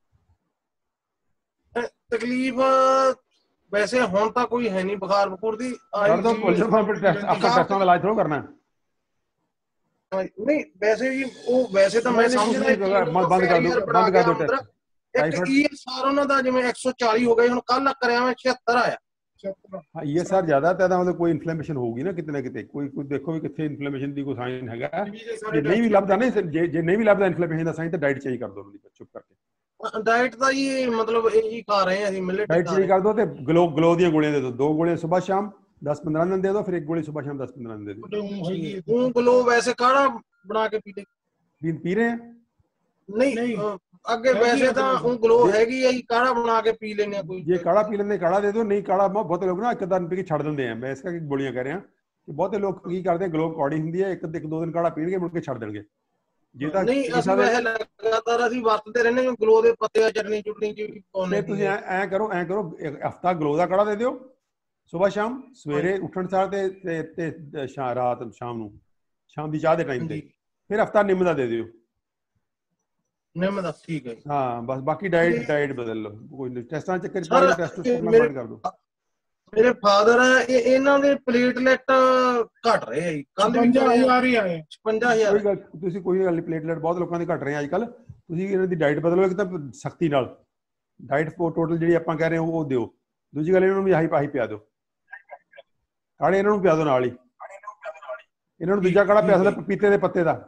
ਤਕਲੀਫ ਵੈਸੇ ਹੁਣ ਤਾਂ ਕੋਈ ਹੈ ਨਹੀਂ, ਬੁਖਾਰ ਬਖੂਰ ਦੀ ਟੈਸਟਾਂ ਦਾ ਇਲਾਜ ਥੋੜਾ ਕਰਨਾ ਨਹੀਂ। ਵੈਸੇ ਜੀ ਉਹ ਵੈਸੇ ਤਾਂ ਮੈਂ ਸਮਝਦਾ ਬੰਦ ਕਰ ਦਿਓ ਇੱਕ ਸਾਰ ਉਹਨਾਂ ਦਾ ਜਿਵੇਂ 140 ਹੋ ਗਏ, ਹੁਣ ਕੱਲ ਕਰਿਆ ਮੈਂ 76 ਆਇਆ। ਇਹ ਸਰ ਜ਼ਿਆਦਾ ਤਾਂ ਮਤਲਬ ਕੋਈ ਇਨਫਲੇਮੇਸ਼ਨ ਹੋਊਗੀ ਨਾ ਕਿਤੇ ਨਾ ਕਿਤੇ, ਕੋਈ ਦੇਖੋ ਵੀ ਕਿੱਥੇ ਇਨਫਲੇਮੇਸ਼ਨ ਦੀ ਕੋਈ ਸਾਈਨ ਹੈਗਾ। ਜੇ ਨਹੀਂ ਵੀ ਲੱਭਦਾ ਨਾ, ਜੇ ਨਹੀਂ ਵੀ ਲੱਭਦਾ ਇਨਫਲੇਮੇਸ਼ਨ ਦਾ ਸਾਈਨ, ਤਾਂ ਡਾਈਟ ਚੇਂਜ ਕਰ ਦਿਓ ਉਹਦੀ ਚੁੱਪ ਕਰਕੇ। ਡਾਈਟ ਦਾ ਜੀ ਮਤਲਬ ਇਹੀ ਖਾ ਰਹੇ ਆ ਅਸੀਂ, ਮਿਲਟ ਡਾਈਟ ਚੇਂਜ ਕਰ ਦਿਓ ਤੇ ਗਲੋ ਦੀਆਂ ਗੋਲੀਆਂ ਦੇ ਦਿਓ, 2 ਗੋਲੀਆਂ ਸਵੇਰ ਸ਼ਾਮ 10-15 ਦਿਨ ਦੇ ਦਿਓ, ਫਿਰ 1 ਗੋਲੀ ਸਵੇਰ ਸ਼ਾਮ 10-15 ਦਿਨ ਦੇ ਦਿਓ। ਉਹ ਗਲੋ ਵੈਸੇ ਕਾੜਾ ਬਣਾ ਕੇ ਪੀ ਰਹੇ ਆ? ਨਹੀਂ ਅੱਗੇ ਵੈਸੇ ਤਾਂ ਉਹ ਗਲੋ ਹੈਗੀ ਆ ਜੀ, ਕਾੜਾ ਬਣਾ ਕੇ ਪੀ ਲੈਂਦੇ ਆ। ਕੋਈ ਜੇ ਕਾੜਾ ਪੀ ਲੈਂਦੇ ਕਾੜਾ ਦੇ ਦਿਓ, ਨਹੀਂ ਕਾੜਾ ਬਹੁਤੇ ਲੋਕ ਨਾ ਇੱਕ ਦਿਨ ਪੀ ਕੇ ਛੱਡ ਦਿੰਦੇ ਆ। ਮੈਂ ਇਸ ਕਰਕੇ ਗੋਲੀਆਂ ਕਹਿ ਰਿਹਾ ਕਿ ਬਹੁਤੇ ਲੋਕ ਕੀ ਕਰਦੇ, ਗਲੋ ਕੌੜੀ ਹੁੰਦੀ ਹੈ, 1-2 ਦਿਨ ਕਾੜਾ ਪੀਣਗੇ, ਮੁੜ ਕੇ ਛੱਡ ਦੇਣਗੇ। ਜੇ ਤਾਂ ਨਹੀਂ ਅਸੀਂ ਵੈਸੇ ਲਗਾਤਾਰ ਅਸੀਂ ਵਰਤਦੇ ਰਹਿੰਦੇ ਹਾਂ, ਗਲੋ ਦੇ ਪੱਤੇ ਚਟਨੀ ਚ ਵੀ ਪਾਉਂਦੇ। ਤੁਸੀਂ ਐਂ ਕਰੋ ਹਫਤਾ ਗਲੋ ਦਾ ਕਾੜਾ ਦੇ ਦਿਓ, ਸੁਬਾਹ ਸ਼ਾਮ ਸਵੇਰੇ ਉੱਠਣ ਸਾਰ ਤੇ ਰਾਤ ਸ਼ਾਮ ਦੀ ਚਾਹ ਦੇ ਟਾਈਮ ਤੇ ਫਿਰ ਹਫਤਾ ਨਿੰਮ ਦਾ ਦੇ ਦਿਓ। ਨਿੰਮ ਦਾ ਠੀਕ ਹੈ। ਹਾਂ ਬਸ ਬਾਕੀ ਡਾਈਟ ਬਦਲ ਲਓ, ਕੋਈ ਟੈਸਟਾਂ ਚੱਕਰ ਟੈਸਟ ਬੰਦ ਕਰ ਦਿਓ। ਮੇਰੇ ਫਾਦਰ ਹੈ, ਇਹਨਾਂ ਦੇ ਪਲੇਟਲੈਟ ਘਟ ਰਹੇ ਆ ਜੀ। ਕੱਲ 50,000 ਹੀ ਆਏ। 50,000 ਤੁਸੀਂ ਕੋਈ ਗੱਲ ਨਹੀਂ, ਪਲੇਟਲੈਟ ਬਹੁਤ ਲੋਕਾਂ ਦੇ ਘਟ ਰਹੇ ਆ ਅੱਜ ਕੱਲ। ਤੁਸੀਂ ਇਹਨਾਂ ਦੀ ਡਾਈਟ ਬਦਲੋ, ਇੱਕ ਤਾਂ ਸਖਤੀ ਨਾਲ ਡਾਈਟ ਟੋਟਲ ਜਿਹੜੀ ਆਪਾਂ ਕਹਿ ਰਹੇ ਹਾਂ ਉਹ ਦਿਓ। ਦੂਜੀ ਗੱਲ ਇਹਨਾਂ ਨੂੰ ਵੀ ਆਹੀ ਪਿਆ ਦਿਓ, ਕਾੜੇ ਇਹਨਾਂ ਨੂੰ ਪਿਆ ਦਿਓ ਨਾਲ ਹੀ। ਇਹਨਾਂ ਨੂੰ ਦੂਜਾ ਕਾੜਾ ਪਿਆ ਸਕਦਾ ਪਪੀਤੇ ਦੇ ਪੱਤੇ ਦਾ।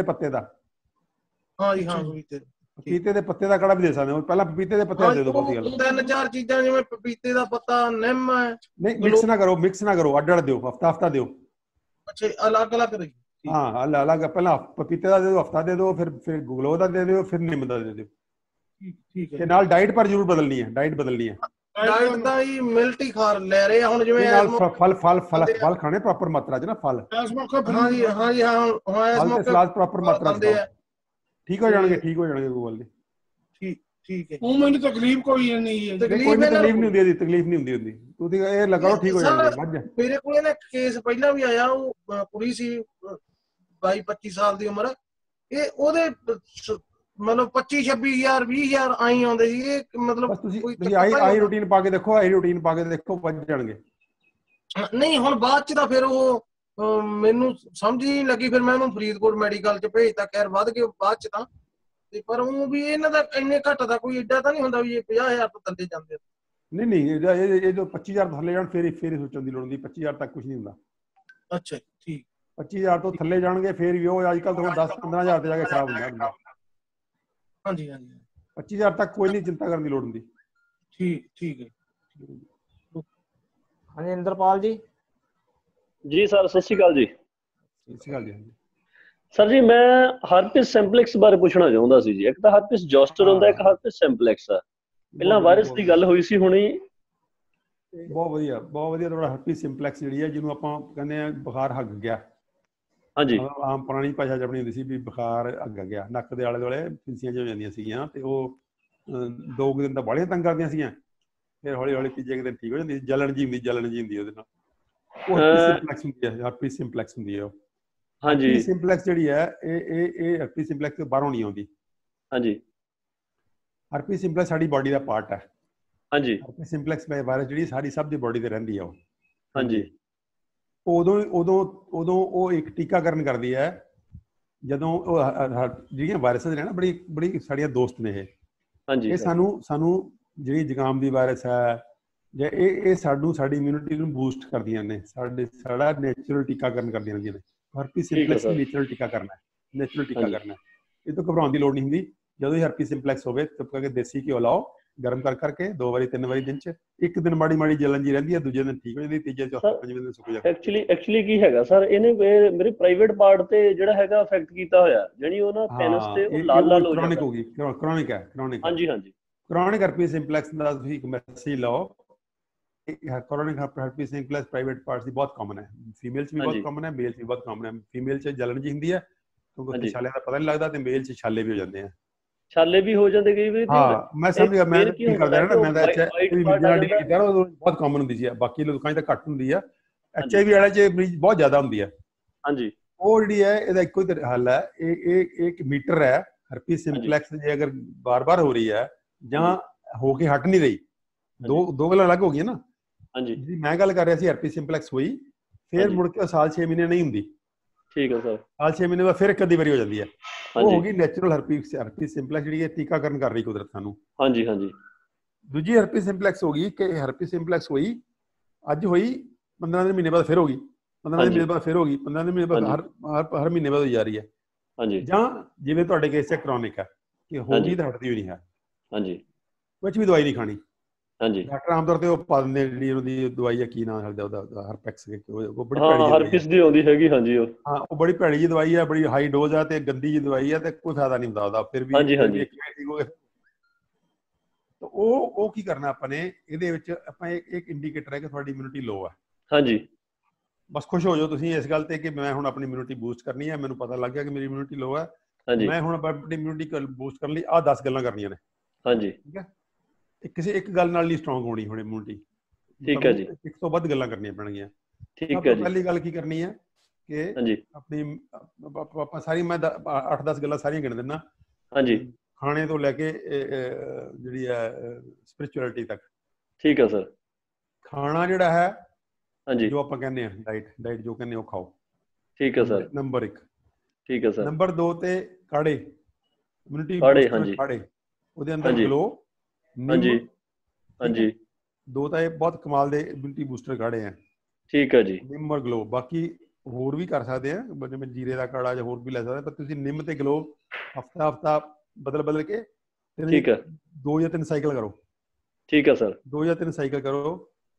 ਹਾਂ ਜੀ ਹਾਂ, ਪਪੀਤੇ ਦੇ ਪੱਤੇ ਦਾ ਕਾੜਾ ਵੀ ਦੇ ਸਕਦੇ ਹੋ। ਪਹਿਲਾਂ ਪਪੀਤੇ ਦੇ ਪੱਤੇ ਦੇ ਦਿਓ। ਬਹੁਤੀ ਗੱਲ 3-4 ਚੀਜ਼ਾਂ ਜਿਵੇਂ ਪਪੀਤੇ ਦਾ ਪੱਤਾ, ਨਿੰਮ ਹੈ। ਨਹੀਂ ਮਿਕਸ ਨਾ ਕਰੋ, ਅੱਡ ਦਿਓ, ਹਫਤਾ ਦਿਓ। ਅੱਛਾ ਅਲੱਗ ਰਹੀ। ਹਾਂ ਅਲੱਗ, ਪਹਿਲਾਂ ਪਪੀਤੇ ਦਾ ਦੇ ਦਿਓ, ਹਫਤਾ ਦੇ ਦਿਓ, ਫਿਰ ਗਲੋ ਦਾ ਦੇ ਦਿਓ, ਫਿਰ ਨਿੰਮ ਦਾ ਦੇ ਦਿਓ। ਠੀਕ ਹੈ। ਤੇ ਨਾਲ ਡਾਈਟ ਪਰ ਜ਼ਰੂਰ ਬਦਲਣੀ ਹੈ। ਡਾਈਟ ਦਾ ਹੀ ਮਿਲਟੀ ਖਾ ਲੈ ਰਹੇ ਆ ਹੁਣ, ਜਿਵੇਂ ਫਲ ਖਾਣੇ ਪ੍ਰੋਪਰ ਮਾਤਰਾ ਚ ਨਾ, ਫਲ। ਹਾਂ ਜੀ ਹਾਂ, ਸਲਾਦ ਪ੍ਰੋਪਰ ਮਾਤਰਾ ਚ। ਠੀਕ ਹੋ ਜਾਣਗੇ ਕੋਈ ਗੱਲ ਨਹੀਂ। ਠੀਕ ਹੈ। ਉਹ ਮੈਨੂੰ ਤਕਲੀਫ ਕੋਈ ਨਹੀਂ ਹੈ। ਤਕਲੀਫ ਨਹੀਂ ਹੁੰਦੀ। ਤੁਸੀਂ ਇਹ ਲਗਾਓ ਠੀਕ ਹੋ ਜਾਣਗੇ। ਮੇਰੇ ਕੋਲ ਨਾ ਕੇਸ ਪਹਿਲਾਂ ਵੀ ਆਇਆ, ਉਹ ਕੁੜੀ ਸੀ 22-25 ਸਾਲ ਦੀ ਉਮਰ। ਇਹ ਉਹਦੇ ਮਤਲਬ 25-26,000 20,000 ਆਈ ਆਉਂਦੇ ਸੀ। ਇਹ ਮਤਲਬ ਤੁਸੀਂ ਆਈ ਰੂਟੀਨ ਪਾ ਕੇ ਦੇਖੋ, ਵੱਜ ਜਾਣਗੇ। ਨਹੀਂ ਹੁਣ ਬਾਅਦ ਚ ਤਾਂ ਫਿਰ ਉਹ ਮੈਨੂੰ ਸਮਝ ਹੀ ਨਹੀਂ ਲੱਗੀ, ਫਿਰ ਮੈਂ ਉਹਨੂੰ ਫਰੀਦਕੋਟ ਮੈਡੀਕਲ ਚ ਭੇਜਤਾ। ਖੈਰ ਵੱਧ ਕੇ ਬਾਅਦ ਚ ਤਾਂ, ਪਰ ਉਹ ਵੀ ਇਹਨਾਂ ਦਾ ਇੰਨੇ ਘੱਟ ਦਾ ਕੋਈ ਏਡਾ ਤਾਂ ਨਹੀਂ ਹੁੰਦਾ ਵੀ ਇਹ 50,000 ਤੋਂ ਥੱਲੇ ਜਾਂਦੇ। ਨਹੀਂ ਇਹ ਜੋ 25,000 ਥੱਲੇ ਜਾਣ ਫੇਰ ਸੋਚਣ ਦੀ ਲੋੜ ਨਹੀਂ। 25,000 ਤੱਕ ਕੁਝ ਨਹੀਂ ਹੁੰਦਾ। ਅੱਛਾ ਠੀਕ। 25,000 ਤੋਂ ਥੱਲੇ ਜਾਣਗੇ ਫੇਰ ਵੀ ਉਹ ਅੱਜ ਕੱਲ ਤੋਂ 10-15,000 ਤੇ ਜਾ ਕੇ ਖਰਾਬ ਹੁੰਦਾ। ਹਾਂਜੀ 25,000 ਤੱਕ ਕੋਈ ਨਹੀਂ ਚਿੰਤਾ ਕਰਨ ਦੀ ਲੋੜ ਹੁੰਦੀ। ਠੀਕ ਹੈ। ਹਾਂਜੀ ਇੰਦਰਪਾਲ ਜੀ। ਜੀ ਸਰ, ਸਤਿ ਸ਼੍ਰੀ ਅਕਾਲ ਜੀ। ਸਤਿ ਸ਼੍ਰੀ ਅਕਾਲ ਜੀ। ਸਰ ਜੀ ਮੈਂ ਹਰਪੀਸ ਸਿੰਪਲੈਕਸ ਬਾਰੇ ਪੁੱਛਣਾ ਚਾਹੁੰਦਾ ਸੀ ਜੀ। ਇੱਕ ਤਾਂ ਹਰਪੀਸ ਜ਼ੋਸਟਰ ਹੁੰਦਾ, ਇੱਕ ਹਰਪੀਸ ਸਿੰਪਲੈਕਸ ਆ। ਪਹਿਲਾਂ ਵਾਇਰਸ ਦੀ ਗੱਲ ਹੋਈ ਸੀ ਹੁਣੀ। ਬਹੁਤ ਵਧੀਆ ਤੁਹਾਡਾ ਹਰਪੀਸ ਸਿੰਪਲੈਕਸ ਜਿਹੜੀ ਹੈ, ਜਿਹਨੂੰ ਆਪਾਂ ਕਹਿੰਦੇ ਆ ਬੁਖਾਰ ਹੱਗ ਗਿਆ। ਹਾਂਜੀ, ਆਮ ਪੁਰਾਣੀ ਭਾਸ਼ਾ ਚ ਆਪਣੀ ਹੁੰਦੀ ਸੀ ਵੀ ਬੁਖਾਰ ਹੱਗ ਗਿਆ। ਨੱਕ ਦੇ ਆਲੇ ਦੁਆਲੇ ਫਿੰਸੀਆਂ ਹੋ ਜਾਂਦੀਆਂ ਸੀਗੀਆਂ ਤੇ ਉਹ 2 ਦਿਨ ਤਾਂ ਬਾਹਲੀਆਂ ਤੰਗ ਕਰਦੀਆਂ ਸੀਗੀਆਂ। ਫਿਰ ਹੌਲੀ ਤੀਜੇ ਦਿਨ ਠੀਕ ਹੋ ਜਾਂਦੀ ਸੀ। ਜਲਣ ਜੀ ਹੁੰਦੀ ਉਹਦੇ ਨਾਲ। ਹਰਪੀਸ ਸਿੰਪਲੈਕਸ ਹੁੰਦੀ ਹੈ ਉਹ। ਹਾਂਜੀ ਸਿੰਪਲੈਕਸ ਜਿਹੜੀ ਹੈ ਇਹ ਹਰਪੀਸ ਸਿੰਪਲੈਕਸ ਬਾਹਰੋਂ ਨਹੀਂ ਆਉਂਦੀ। ਹਾਂਜੀ, ਹਰਪੀਸ ਸਿੰਪਲੈਕਸ ਸਾਡੀ ਬਾਡੀ ਦਾ ਪਾਰਟ ਹੈ। ਹਾਂਜੀ, ਹਰਪੀਸ ਸਿੰਪਲੈਕਸ ਵਾਇਰਸ ਜਿਹੜੀ ਸਾਡੀ ਸਭ ਦੀ ਬਾਡੀ ਤੇ ਰਹਿੰਦੀ ਹੈ ਉਹ। ਹਾਂਜੀ, ਉਦੋਂ ਉਹ ਇੱਕ ਟੀਕਾਕਰਨ ਕਰਦੀ ਹੈ ਜਦੋਂ ਜਿਹੜੀਆਂ ਵਾਇਰਸਾਂ ਨੇ ਨਾ ਬੜੀ ਸਾਡੀਆਂ ਦੋਸਤ ਨੇ ਇਹ। ਹਾਂਜੀ, ਇਹ ਸਾਨੂੰ ਜਿਹੜੀ ਜ਼ੁਕਾਮ ਦੀ ਵਾਇਰਸ ਹੈ ਜਾਂ ਇਹ ਸਾਡੀ ਇਮਿਊਨਿਟੀ ਨੂੰ ਬੂਸਟ ਕਰਦੀਆਂ ਨੇ। ਸਾਡਾ ਨੈਚੁਰਲ ਟੀਕਾਕਰਨ ਕਰਦੀਆਂ ਰਹਿੰਦੀਆਂ ਨੇ। ਹਰਪੀਸ ਸਿੰਪਲੈਕਸ ਨੈਚੁਰਲ ਟੀਕਾਕਰਨ ਹੈ। ਇਹ ਤੋਂ ਘਬਰਾਉਣ ਦੀ ਲੋੜ ਨਹੀਂ ਹੁੰਦੀ। ਜਦੋਂ ਹੀ ਹਰਪੀਸ ਸਿੰਪਲੈਕਸ ਹੋਵੇ ਚੁੱਪ ਕਰਕੇ ਦੇਸੀ ਘਿਓ ਲਾਓ, ਗਰਮ ਕਰਕੇ 2 ਵਾਰੀ 3 ਵਾਰੀ ਦਿਨ ਚ। ਇੱਕ ਦਿਨ ਮਾੜੀ ਜਲਨ ਜੀ ਰਹਿੰਦੀ ਹੈ, ਦੂਜੇ ਦਿਨ ਠੀਕ ਹੋ ਜਾਂਦੀ, ਤੀਜੇ ਚੌਥੇ ਪੰਜਵੇਂ ਦਿਨ ਸੁੱਕ ਜਾਂਦਾ। ਐਕਚੁਅਲੀ ਕੀ ਹੈਗਾ ਸਰ, ਇਹਨੇ ਮੇਰੇ ਪ੍ਰਾਈਵੇਟ ਪਾਰਟ ਤੇ ਜਿਹੜਾ ਹੈਗਾ ਅਫੈਕਟ ਕੀਤਾ ਹੋਇਆ, ਜਿਹੜੀ ਉਹ ਨਾ ਪੈਨਸ ਤੇ ਉਹ ਲਾਲ ਹੋ ਜਾਂਦਾ। ਕ੍ਰੋਨਿਕ ਹੈ। ਹਾਂਜੀ ਕ੍ਰੋਨਿਕ ਹਰਪੀਸ ਸਿੰਪਲੈਕਸ ਦਾ ਤੁਸੀਂ ਇੱਕ ਮੈਸੇਜ ਲਓ। Chronic herpes simplex private parts ਦੀ ਬਹੁਤ ਕਾਮਨ ਹੈ। ਫੀਮੇਲ ਚ ਵੀ ਬਹੁਤ ਕਾਮਨ ਹੈ, ਮੇਲ ਚ ਵੀ ਬਹੁਤ ਕਾਮਨ ਹੈ। ਫੀਮੇਲ ਚ ਜਲਨ ਜੀ ਹੁੰਦੀ ਹੈ ਕਿਉਂਕਿ ਛਾਲਿਆਂ ਦਾ ਪਤਾ ਨਹੀਂ ਲੱਗਦਾ, ਤੇ ਮੇਲ ਚ ਛਾਲੇ ਵੀ ਹੋ ਜਾਂਦੇ ਆ। ਛਾਲੇ ਵੀ ਹੋ ਜਾਂਦੇ ਕਈ ਵਾਰੀ। ਹਾਂ ਮੈਂ ਸਮਝ ਗਿਆ। ਮੈਂ ਕੀ ਕਰਦਾ ਨਾ, ਮੈਂ ਤਾਂ ਬਹੁਤ ਕਾਮਨ ਹੁੰਦੀ ਸੀ। ਬਾਕੀ ਲੋਕਾਂ 'ਚ ਤਾਂ ਘੱਟ ਹੁੰਦੀ ਆ। HIV ਵਾਲੇ 'ਚ ਮਰੀਜ਼ ਬਹੁਤ ਜ਼ਿਆਦਾ ਹੁੰਦੀ ਆ। ਹਾਂਜੀ, ਉਹ ਜਿਹੜੀ ਹੈ ਇਹਦਾ ਇੱਕੋ ਹੀ ਹੱਲ ਹੈ। ਇਹ ਇੱਕ ਮੀਟਰ ਹੈ ਹਰਪੀਸ ਸਿੰਪਲੈਕਸ। ਜੇ ਅਗਰ ਬਾਰ-ਬਾਰ ਹੋ ਰਹੀ ਹੈ ਜਾਂ ਹੋ ਕੇ ਹਟ ਨਹੀਂ ਰਹੀ, ਦੋ ਗੱਲਾਂ ਅਲੱਗ ਹੋ ਗਈਆਂ ਨਾ। ਹਾਂਜੀ, ਮੈਂ ਗੱਲ ਕਰ ਰਿਹਾ ਸੀ ਹਰਪੀਸ ਸਿੰਪਲੈਕਸ ਹੋਈ, ਫਿਰ ਮੁੜ ਕੇ ਸਾਲ 6 ਮਹੀਨੇ ਨਹੀਂ ਹੁੰਦੀ। ਠੀਕ ਹੈ ਸਰ। ਸਾਲ 6 ਮਹੀਨੇ ਬਾਅਦ ਫਿਰ ਇੱਕ ਅੱਧੀ ਵਾਰੀ ਹੋ ਜਾਂਦੀ ਹੈ। ਉਹ ਹੋ ਗਈ ਨੈਚੁਰਲ ਹਰਪੀਸ ਸਿੰਪਲੈਕਸ ਜਿਹੜੀ ਹੈ ਟੀਕਾਕਰਨ ਕਰ ਰਹੀ ਕੁਦਰਤ ਸਾਨੂੰ। ਹਾਂਜੀ। ਦੂਜੀ ਹਰਪੀਸ ਸਿੰਪਲੈਕਸ ਹੋ ਗਈ ਕਿ ਹਰਪੀਸ ਸਿੰਪਲੈਕਸ ਹੋਈ, ਅੱਜ ਹੋਈ, 15 ਦਿਨ ਮਹੀਨੇ ਬਾਅਦ ਫਿਰ ਹੋ ਗਈ, 15 ਦਿਨ ਮਹੀਨੇ ਬਾਅਦ ਫਿਰ ਹੋ ਗਈ, 15 ਦਿਨ ਮਹੀਨੇ ਬਾਅਦ ਹਰ ਮਹੀਨੇ ਬਾਅਦ ਹੋਈ ਜਾ ਰਹੀ ਹੈ। ਹਾਂਜੀ, ਜਾਂ ਜਿਵੇਂ ਤੁਹਾਡੇ ਕੇਸ 'ਚ ਕ੍ਰੋਨਿਕ ਹੈ ਕਿ ਹੋ ਗਈ ਤਾਂ ਹਟਦੀ ਹੋਈ ਨਹੀਂ ਹੈ। ਹਾਂਜੀ, ਕੁਝ ਵੀ ਦਵਾਈ ਨਹੀਂ ਖਾਣੀ। ਹਾਂਜੀ, ਡਾਕਟਰ ਆਮ ਤੌਰ ਤੇ ਉਹ ਪਾ ਦਿੰਦੇ ਜਿਹੜੀ ਉਹਦੀ ਦਵਾਈ ਹੈ, ਕੀ ਨਾਮ ਹੈ ਉਹਦਾ, ਹਰਪੈਕਸ, ਉਹ ਬੜੀ ਭੈੜੀ ਹਰਪੀਸ ਦੀ ਆਉਂਦੀ ਹੈਗੀ। ਹਾਂਜੀ, ਉਹ ਬੜੀ ਭੈੜੀ ਜਿਹੀ ਦਵਾਈ ਹੈ, ਬੜੀ ਹਾਈ ਡੋਜ਼ ਹੈ ਤੇ ਗੰਦੀ ਜਿਹੀ ਦਵਾਈ ਹੈ ਤੇ ਕੋਈ ਫਾਇਦਾ ਨਹੀਂ ਹੁੰਦਾ ਉਹਦਾ। ਫਿਰ ਵੀ ਉਹ ਕੀ ਕਰਨਾ ਆਪਾਂ ਨੇ ਇਹਦੇ ਵਿੱਚ, ਆਪਾਂ ਇੱਕ ਇੰਡੀਕੇਟਰ ਹੈ ਕਿ ਤੁਹਾਡੀ ਇਮਿਊਨਿਟੀ ਲੋ ਹੈ। ਹਾਂਜੀ, ਬਸ ਖੁਸ਼ ਹੋ ਜਾਓ ਤੁਸੀਂ ਇਸ ਗੱਲ ਤੇ ਕਿ ਮੈਂ ਹੁਣ ਆਪਣੀ ਇਮਿਊਨਿਟੀ ਬੂਸਟ ਕਰਨੀ ਹੈ। ਮੈਨੂੰ ਪਤਾ ਲੱਗ ਗਿਆ ਕਿ ਮੇਰੀ ਇਮਿਊਨਿਟੀ ਲੋ ਹੈ। ਮੈਂ ਹੁਣ ਆਪਣੀ ਇਮਿਊਨਿਟੀ ਬੂਸਟ ਕਰਨ ਲਈ ਆਹ 10 ਗੱਲਾਂ ਕਰਨੀਆਂ ਨੇ। ਹਾਂਜੀ, ਠੀਕ ਹੈ। ਕਿਸੇ ਇੱਕ ਗੱਲ ਨਾਲ ਨਹੀਂ ਸਟਰੋਂਗ ਹੋਣੀ ਹੁਣ ਇਮਿਊਨਿਟੀ। ਠੀਕ ਹੈ ਜੀ। ਇੱਕ ਤੋਂ ਵੱਧ ਗੱਲਾਂ ਕਰਨੀਆਂ ਪੈਣਗੀਆਂ। ਠੀਕ ਹੈ ਜੀ। ਪਹਿਲੀ ਗੱਲ ਕੀ ਕਰਨੀ ਹੈ ਕਿ ਹਾਂਜੀ ਆਪਣੀ ਆਪਾਂ ਸਾਰੀ ਮੈਂ 8-10 ਗੱਲਾਂ ਸਾਰੀਆਂ ਗਿਣ ਦਿੰਦਾ। ਹਾਂਜੀ। ਖਾਣੇ ਤੋਂ ਲੈ ਕੇ ਜਿਹੜੀ ਹੈ ਸਪਿਰਿਚੁਅਲਿਟੀ ਤੱਕ। ਠੀਕ ਹੈ ਸਰ। ਖਾਣਾ ਜਿਹੜਾ ਹੈ ਹਾਂਜੀ, ਜੋ ਆਪਾਂ ਕਹਿੰਦੇ ਆ ਡਾਈਟ ਜੋ ਕਹਿੰਦੇ ਉਹ ਖਾਓ। ਠੀਕ ਹੈ ਸਰ। ਨੰਬਰ 1। ਠੀਕ ਹੈ ਸਰ। ਨੰਬਰ 2 ਤੇ ਕਾੜੇ, ਇਮਿਊਨਿਟੀ ਹਾਂਜੀ ਕਾੜੇ, ਉਹਦੇ ਅੰਦਰ ਹਾਂਜੀ ਗਲੋ, ਹਾਂਜੀ ਹਾਂਜੀ। 2 ਤਾਂ ਇਹ ਬਹੁਤ ਕਮਾਲ ਦੇ ਇਮਿਊਨਿਟੀ ਬੂਸਟਰ ਕਾੜੇ ਆ। ਠੀਕ ਹੈ ਜੀ। ਨਿੰਮ ਔਰ ਗਲੋ। ਬਾਕੀ ਹੋਰ ਵੀ ਕਰ ਸਕਦੇ ਆ, ਜਿਵੇਂ ਜੀਰੇ ਦਾ ਕਾੜਾ ਜਾਂ ਹੋਰ ਵੀ ਲੈ ਸਕਦੇ, ਪਰ ਤੁਸੀਂ ਨਿੰਮ ਤੇ ਗਲੋ ਹਫਤਾ ਬਦਲ ਕੇ ਠੀਕ ਹੈ 2 ਜਾਂ 3 ਸਾਈਕਲ ਕਰੋ। ਠੀਕ ਹੈ ਸਰ। 2 ਜਾਂ 3 ਸਾਈਕਲ ਕਰੋ।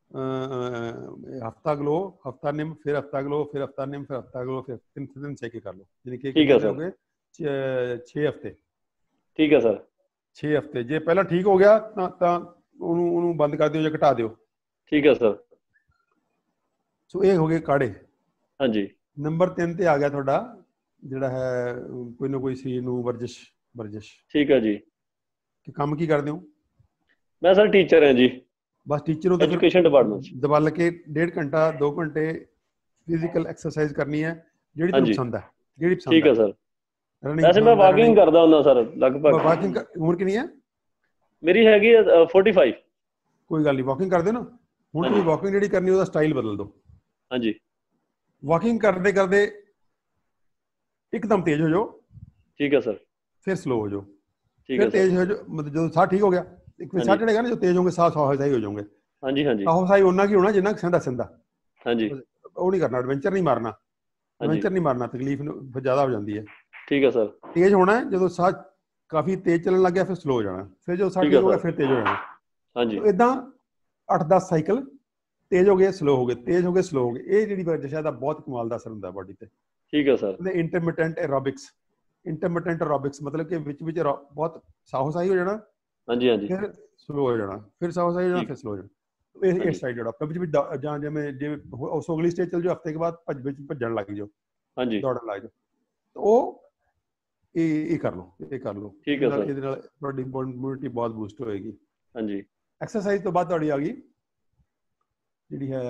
ਹਫਤਾ ਗਲੋ, ਹਫਤਾ ਨਿੰਮ, ਫਿਰ ਹਫਤਾ ਗਲੋ, ਫਿਰ ਹਫਤਾ ਨਿੰਮ, ਫਿਰ ਹਫਤਾ ਗਲੋ, ਫਿਰ 3 ਸਾਈਕਲ ਕਰ ਲਓ। ਯਾਨੀ ਕਿ ਕਿੰਨੇ ਹੋ ਗਏ? 6 ਹਫਤੇ। ਠੀਕ ਹੈ ਸਰ। 6 ਹਫਤੇ। ਜੇ ਪਹਿਲਾਂ ਠੀਕ ਹੋ ਗਿਆ ਤਾਂ ਉਹਨੂੰ ਬੰਦ ਕਰ ਦਿਓ ਜਾਂ ਘਟਾ ਦਿਓ। ਠੀਕ ਹੈ ਸਰ। ਸੋ ਇਹ ਹੋ ਗਏ ਕਾੜੇ। ਹਾਂਜੀ। ਨੰਬਰ 3 ਤੇ ਆ ਗਿਆ ਤੁਹਾਡਾ ਜਿਹੜਾ ਹੈ ਕੋਈ ਨਾ ਕੋਈ ਸਰੀਰ ਨੂੰ ਵਰਜਿਸ਼। ਠੀਕ ਹੈ ਜੀ। ਕਿ ਕੰਮ ਕੀ ਕਰਦੇ ਹੋ? ਮੈਂ ਸਰ ਟੀਚਰ ਹਾਂ ਜੀ। ਬਸ ਟੀਚਰ ਨੂੰ ਐਜੂਕੇਸ਼ਨ ਡਿਪਾਰਟਮੈਂਟ ਦਬਲ ਕੇ 1.5 ਘੰਟਾ 2 ਘੰਟੇ ਫਿਜ਼ੀਕਲ ਐਕਸਰਸਾਈਜ਼ ਕਰਨੀ ਹੈ ਜਿਹੜੀ ਤੁਹਾਨੂੰ ਪਸੰਦ ਹੈ। ਜਿਹੜੀ ਪਸੰਦ ਠੀਕ ਹੈ ਸਰ। ਰਨਿੰਗ। ਵੈਸੇ ਮੈਂ ਵਾਕਿੰਗ ਕਰਦਾ ਹੁੰਦਾ ਸਰ ਲਗਭਗ। ਵਾਕਿੰਗ ਉਮਰ ਕਿੰਨੀ ਹੈ? ਮੇਰੀ ਹੈਗੀ 45। ਕੋਈ ਗੱਲ ਨਹੀਂ, ਵਾਕਿੰਗ ਕਰਦੇ ਨਾ। ਹੁਣ ਤੁਸੀਂ ਵਾਕਿੰਗ ਜਿਹੜੀ ਕਰਨੀ ਉਹਦਾ ਸਟਾਈਲ ਬਦਲ ਦਿਓ। ਹਾਂਜੀ। ਵਾਕਿੰਗ ਕਰਦੇ ਇੱਕਦਮ ਤੇਜ਼ ਹੋ ਜਾਓ। ਠੀਕ ਹੈ ਸਰ। ਫਿਰ ਸਲੋ ਹੋ ਜਾਓ। ਫਿਰ ਤੇਜ਼ ਹੋ ਜਾਓ। ਮਤਲਬ ਜਦੋਂ ਸਾਹ ਠੀਕ ਹੋ ਗਿਆ, ਇੱਕ ਸਾਹ ਚੜੇਗਾ ਨਾ, ਜੋ ਤੇਜ਼ ਹੋਗੇ ਸਾਹ ਸਹੀ ਹੋ ਜਾਓਗੇ। ਹਾਂਜੀ ਹਾਂਜੀ। ਸਾਹੀ ਉਹਨਾਂ ਕੀ ਹੋਣਾ ਜਿੰਨਾ ਸਿੰਦਾ। ਹਾਂਜੀ। ਉਹ ਨਹੀਂ ਕਰਨਾ, ਐਡਵੈਂਚਰ ਨਹੀਂ ਮਾਰਨਾ। ਤਕਲੀਫ ਜ਼ਿਆਦਾ ਹੋ ਜਾਂਦੀ ਹੈ। ਠੀਕ ਹੈ ਸਰ। ਤੇਜ਼ ਹੋਣਾ ਜਦੋਂ ਸਾਹ ਕਾਫੀ ਤੇਜ਼ ਚੱਲਣ ਲੱਗ ਗਿਆ, ਫਿਰ ਸਲੋ ਹੋ ਜਾਣਾ। ਫਿਰ ਜਦੋਂ ਸਾਹ ਠੀਕ ਹੋ ਗਿਆ ਫਿਰ ਤੇਜ਼ ਹੋ ਜਾਣਾ। ਹਾਂਜੀ। ਇਦਾਂ 8-10 ਸਾਈਕਲ। ਤੇਜ਼ ਹੋ ਗਏ, ਸਲੋ ਹੋ ਗਏ, ਤੇਜ਼ ਹੋ ਗਏ, ਸਲੋ ਹੋ ਗਏ। ਇਹ ਜਿਹੜੀ ਵਰਜਿਸ਼ ਹੈ ਦਾ ਬਹੁਤ ਕਮਾਲ ਦਾ ਅਸਰ ਹੁੰਦਾ ਬਾਡੀ ਤੇ। ਠੀਕ ਹੈ ਸਰ। ਇੰਟਰਮਿਟੈਂਟ ਐਰੋਬਿਕਸ ਮਤਲਬ ਕਿ ਵਿੱਚ ਬਹੁਤ ਸਾਹੋ-ਸਾਹੀ ਹੋ ਜਾਣਾ। ਹਾਂਜੀ ਹਾਂਜੀ। ਫਿਰ ਸਲੋ ਹੋ ਜਾਣਾ, ਫਿਰ ਸਾਹੋ-ਸਾਹੀ ਹੋ ਜਾਣਾ, ਫਿਰ ਸਲੋ ਹੋ ਜਾਣਾ। ਇਹ ਸਟਾਈਲ ਜਿਹੜਾ ਕਦੇ ਵੀ ਜਾਂ ਜਿਵੇਂ ਉਸ ਅਗਲੀ ਸਟੇਜ ਚੱਲ ਜਾਓ, ਹਫਤੇ ਕੇ ਬਾਅਦ ਭੱਜਣ ਲੱਗ ਜਾਓ। ਹਾਂਜੀ। ਦੌੜਨ ਲੱਗ ਜਾਓ। ਉਹ ਇਹ ਕਰ ਲਓ। ਠੀਕ ਹੈ ਸਰ। ਇਹਦੇ ਨਾਲ ਤੁਹਾਡੀ ਇਮਿਊਨਿਟੀ ਬਹੁਤ ਬੂਸਟ ਹੋਏਗੀ। ਹਾਂਜੀ। ਐਕਸਰਸਾਈਜ਼ ਤੋਂ ਬਾਅਦ ਤੁਹਾਡੀ ਆ ਗਈ ਜਿਹੜੀ ਹੈ